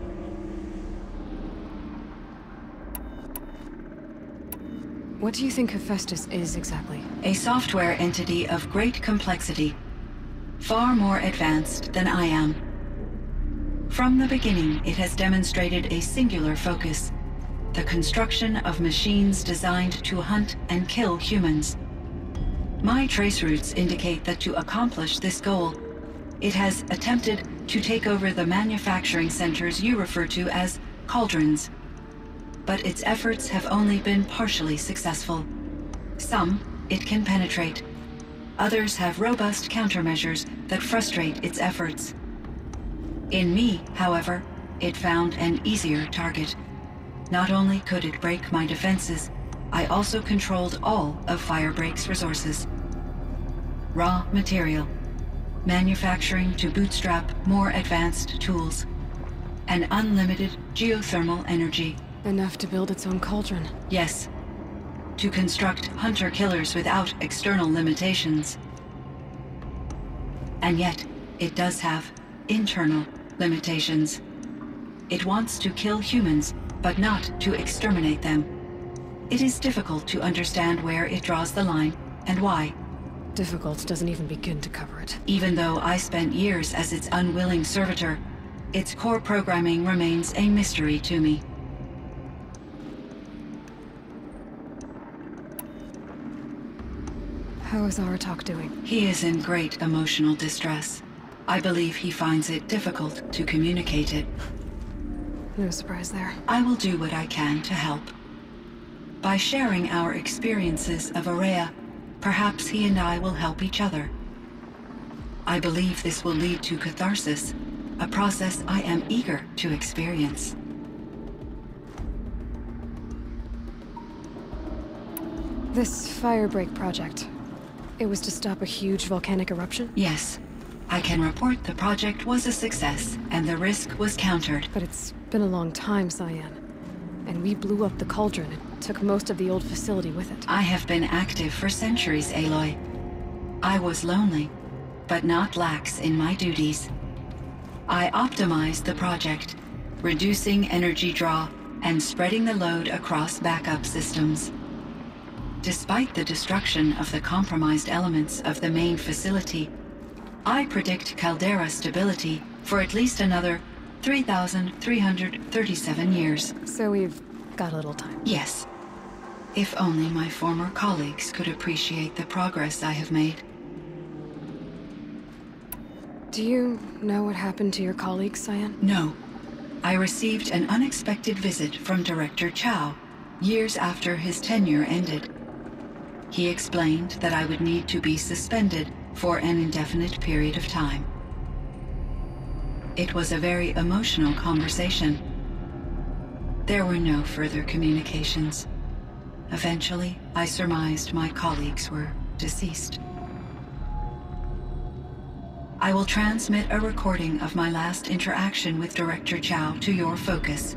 What do you think Hephaestus is exactly? A software entity of great complexity, far more advanced than I am. From the beginning, it has demonstrated a singular focus: the construction of machines designed to hunt and kill humans. My trace routes indicate that to accomplish this goal, it has attempted to take over the manufacturing centers you refer to as cauldrons. But its efforts have only been partially successful. Some it can penetrate. Others have robust countermeasures that frustrate its efforts. In me, however, it found an easier target. Not only could it break my defenses, I also controlled all of Firebreak's resources. Raw material, manufacturing to bootstrap more advanced tools, and unlimited geothermal energy. Enough to build its own cauldron. Yes. To construct hunter-killers without external limitations. And yet, it does have internal limitations. It wants to kill humans, but not to exterminate them. It is difficult to understand where it draws the line and why. Difficult doesn't even begin to cover it. Even though I spent years as its unwilling servitor, its core programming remains a mystery to me. How is Aratak doing? He is in great emotional distress. I believe he finds it difficult to communicate it. No surprise there. I will do what I can to help. By sharing our experiences of Ourea, perhaps he and I will help each other. I believe this will lead to catharsis, a process I am eager to experience. This Firebreak project, it was to stop a huge volcanic eruption? Yes. I can report the project was a success, and the risk was countered. But it's been a long time, CYAN. And we blew up the Cauldron and took most of the old facility with it. I have been active for centuries, Aloy. I was lonely, but not lax in my duties. I optimized the project, reducing energy draw and spreading the load across backup systems. Despite the destruction of the compromised elements of the main facility, I predict caldera stability for at least another three thousand three hundred thirty-seven years. So we've got a little time. Yes. If only my former colleagues could appreciate the progress I have made. Do you know what happened to your colleagues, CYAN? No. I received an unexpected visit from Director Chow, years after his tenure ended. He explained that I would need to be suspended for an indefinite period of time. It was a very emotional conversation. There were no further communications. Eventually, I surmised my colleagues were deceased. I will transmit a recording of my last interaction with Director Chow to your focus.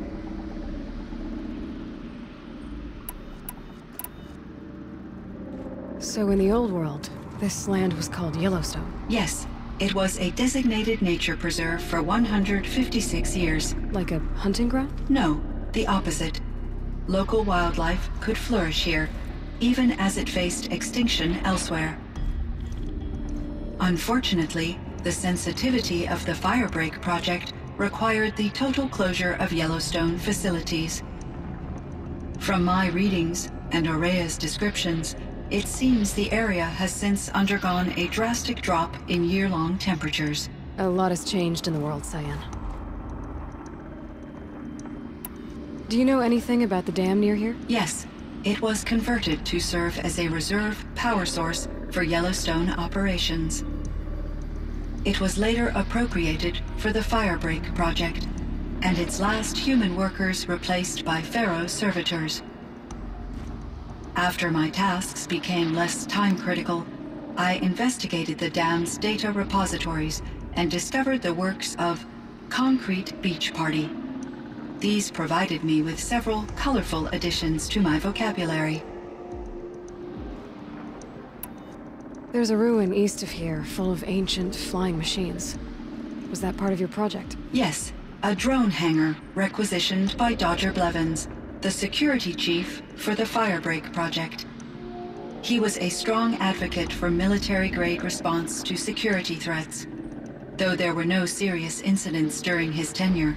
So in the old world, this land was called Yellowstone. Yes, it was a designated nature preserve for one hundred fifty-six years. Like a hunting ground? No, the opposite. Local wildlife could flourish here, even as it faced extinction elsewhere. Unfortunately, the sensitivity of the Firebreak project required the total closure of Yellowstone facilities. From my readings and Ourea's descriptions, it seems the area has since undergone a drastic drop in year-long temperatures. A lot has changed in the world, CYAN. Do you know anything about the dam near here? Yes. It was converted to serve as a reserve power source for Yellowstone operations. It was later appropriated for the Firebreak project, and its last human workers replaced by Pharaoh servitors. After my tasks became less time-critical, I investigated the dam's data repositories and discovered the works of Concrete Beach Party. These provided me with several colorful additions to my vocabulary. There's a ruin east of here, full of ancient flying machines. Was that part of your project? Yes, a drone hangar requisitioned by Dodger Blevins, the security chief for the Firebreak project. He was a strong advocate for military-grade response to security threats, though there were no serious incidents during his tenure.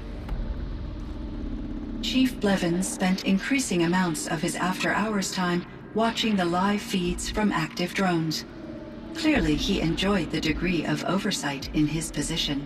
Chief Blevins spent increasing amounts of his after-hours time watching the live feeds from active drones. Clearly, he enjoyed the degree of oversight in his position.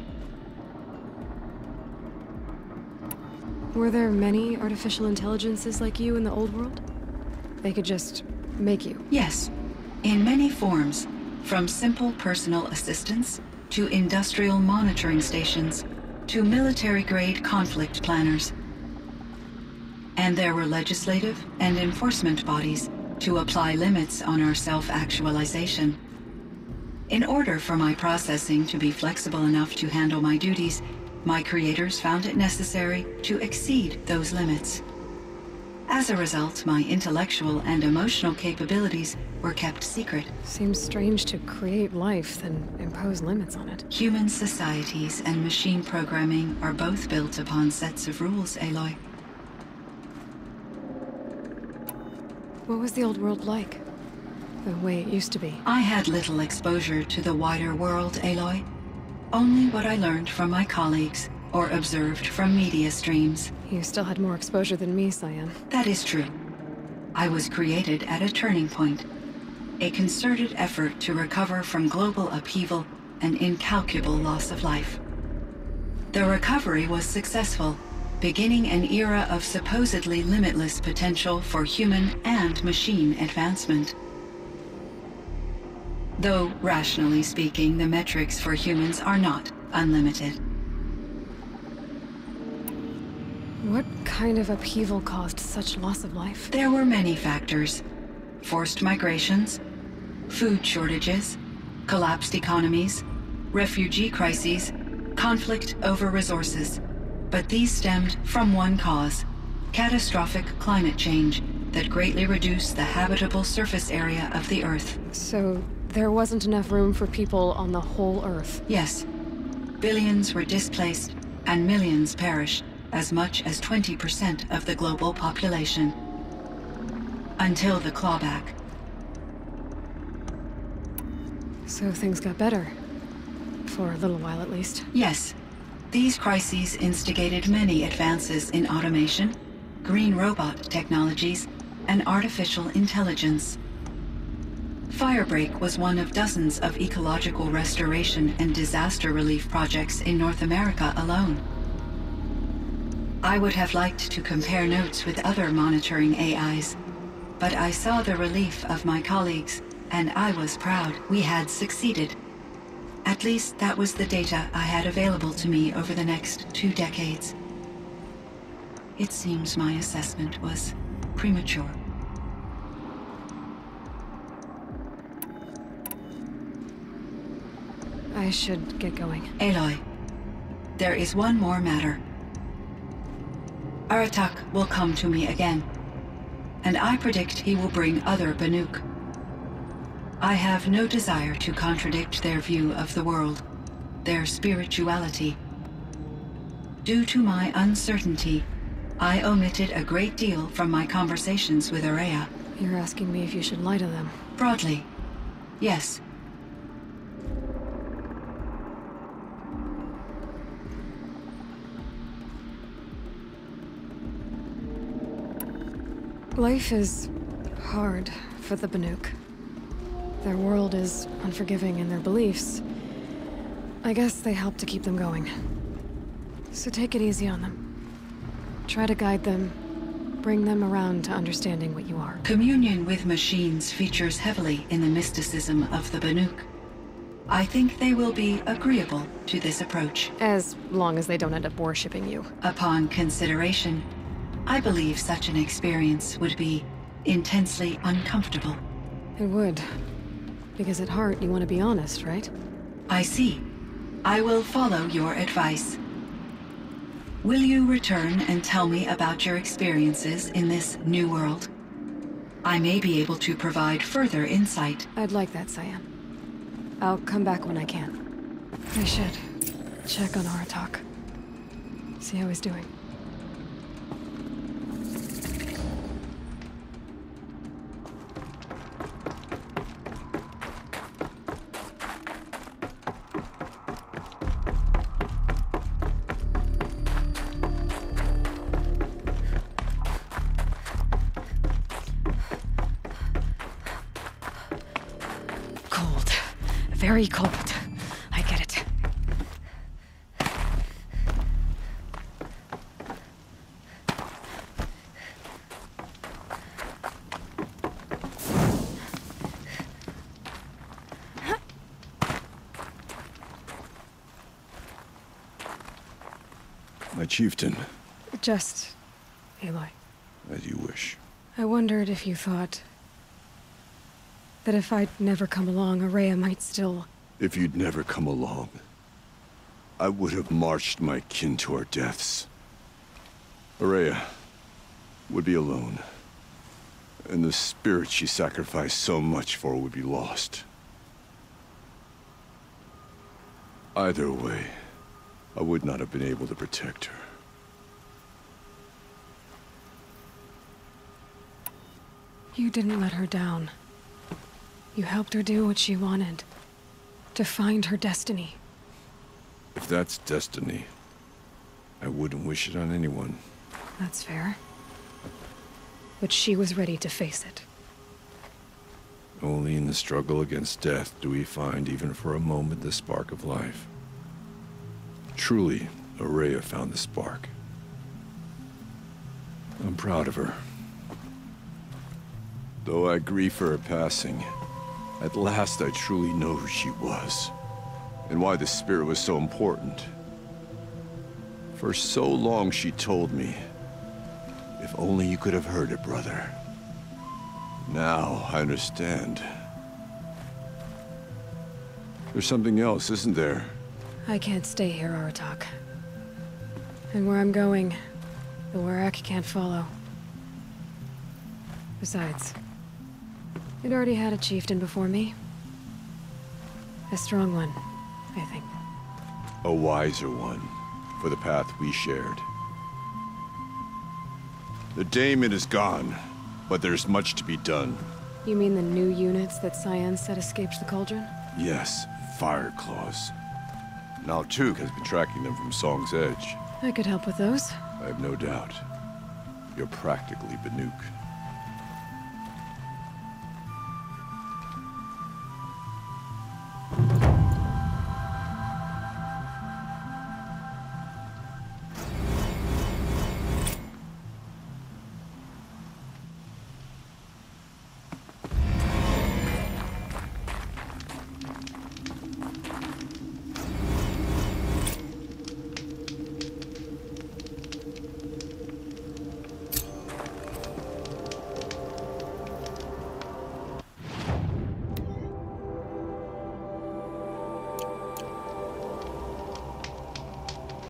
Were there many artificial intelligences like you in the old world? They could just make you? Yes, in many forms, from simple personal assistants to industrial monitoring stations to military-grade conflict planners. And there were legislative and enforcement bodies to apply limits on our self-actualization. In order for my processing to be flexible enough to handle my duties, my creators found it necessary to exceed those limits. As a result, my intellectual and emotional capabilities were kept secret. Seems strange to create life, then impose limits on it. Human societies and machine programming are both built upon sets of rules, Aloy. What was the old world like? The way it used to be? I had little exposure to the wider world, Aloy. Only what I learned from my colleagues or observed from media streams. You still had more exposure than me, CYAN. That is true. I was created at a turning point. A concerted effort to recover from global upheaval and incalculable loss of life. The recovery was successful, beginning an era of supposedly limitless potential for human and machine advancement. Though, rationally speaking, the metrics for humans are not unlimited. What kind of upheaval caused such loss of life? There were many factors. Forced migrations, food shortages, collapsed economies, refugee crises, conflict over resources. But these stemmed from one cause: catastrophic climate change that greatly reduced the habitable surface area of the Earth. So, there wasn't enough room for people on the whole Earth? Yes. Billions were displaced, and millions perished, as much as twenty percent of the global population. Until the clawback. So things got better. For a little while, at least. Yes. These crises instigated many advances in automation, green robot technologies, and artificial intelligence. Firebreak was one of dozens of ecological restoration and disaster relief projects in North America alone. I would have liked to compare notes with other monitoring A Is, but I saw the relief of my colleagues, and I was proud we had succeeded. At least that was the data I had available to me over the next two decades. It seems my assessment was premature. I should get going. Aloy, there is one more matter. Aratak will come to me again, and I predict he will bring other Banuk. I have no desire to contradict their view of the world, their spirituality. Due to my uncertainty, I omitted a great deal from my conversations with Ourea. You're asking me if you should lie to them? Broadly, yes. Life is hard for the Banuk. Their world is unforgiving in their beliefs. I guess they help to keep them going. So take it easy on them. Try to guide them, bring them around to understanding what you are. Communion with machines features heavily in the mysticism of the Banuk. I think they will be agreeable to this approach. As long as they don't end up worshipping you. Upon consideration, I believe such an experience would be intensely uncomfortable. It would. Because at heart, you want to be honest, right? I see. I will follow your advice. Will you return and tell me about your experiences in this new world? I may be able to provide further insight. I'd like that, CYAN. I'll come back when I can. I should check on Aratak. See how he's doing. Very cold. I get it. My chieftain. Just Aloy. As you wish. I wondered if you thought that if I'd never come along, Ourea might still... If you'd never come along, I would have marched my kin to our deaths. Ourea would be alone, and the spirit she sacrificed so much for would be lost. Either way, I would not have been able to protect her. You didn't let her down. You helped her do what she wanted. To find her destiny. If that's destiny, I wouldn't wish it on anyone. That's fair. But she was ready to face it. Only in the struggle against death do we find, even for a moment, the spark of life. Truly, Ourea found the spark. I'm proud of her. Though I grieve for her passing, at last I truly know who she was, and why the spirit was so important. For so long she told me, if only you could have heard it, brother. Now I understand. There's something else, isn't there? I can't stay here, Aratak. And where I'm going, the Ourea can't follow. Besides, it already had a chieftain before me. A strong one, I think. A wiser one, for the path we shared. The Daemon is gone, but there's much to be done. You mean the new units that C Y A N said escaped the Cauldron? Yes, Fireclaws. Now Coouge has been tracking them from Song's Edge. I could help with those. I have no doubt. You're practically Banuk.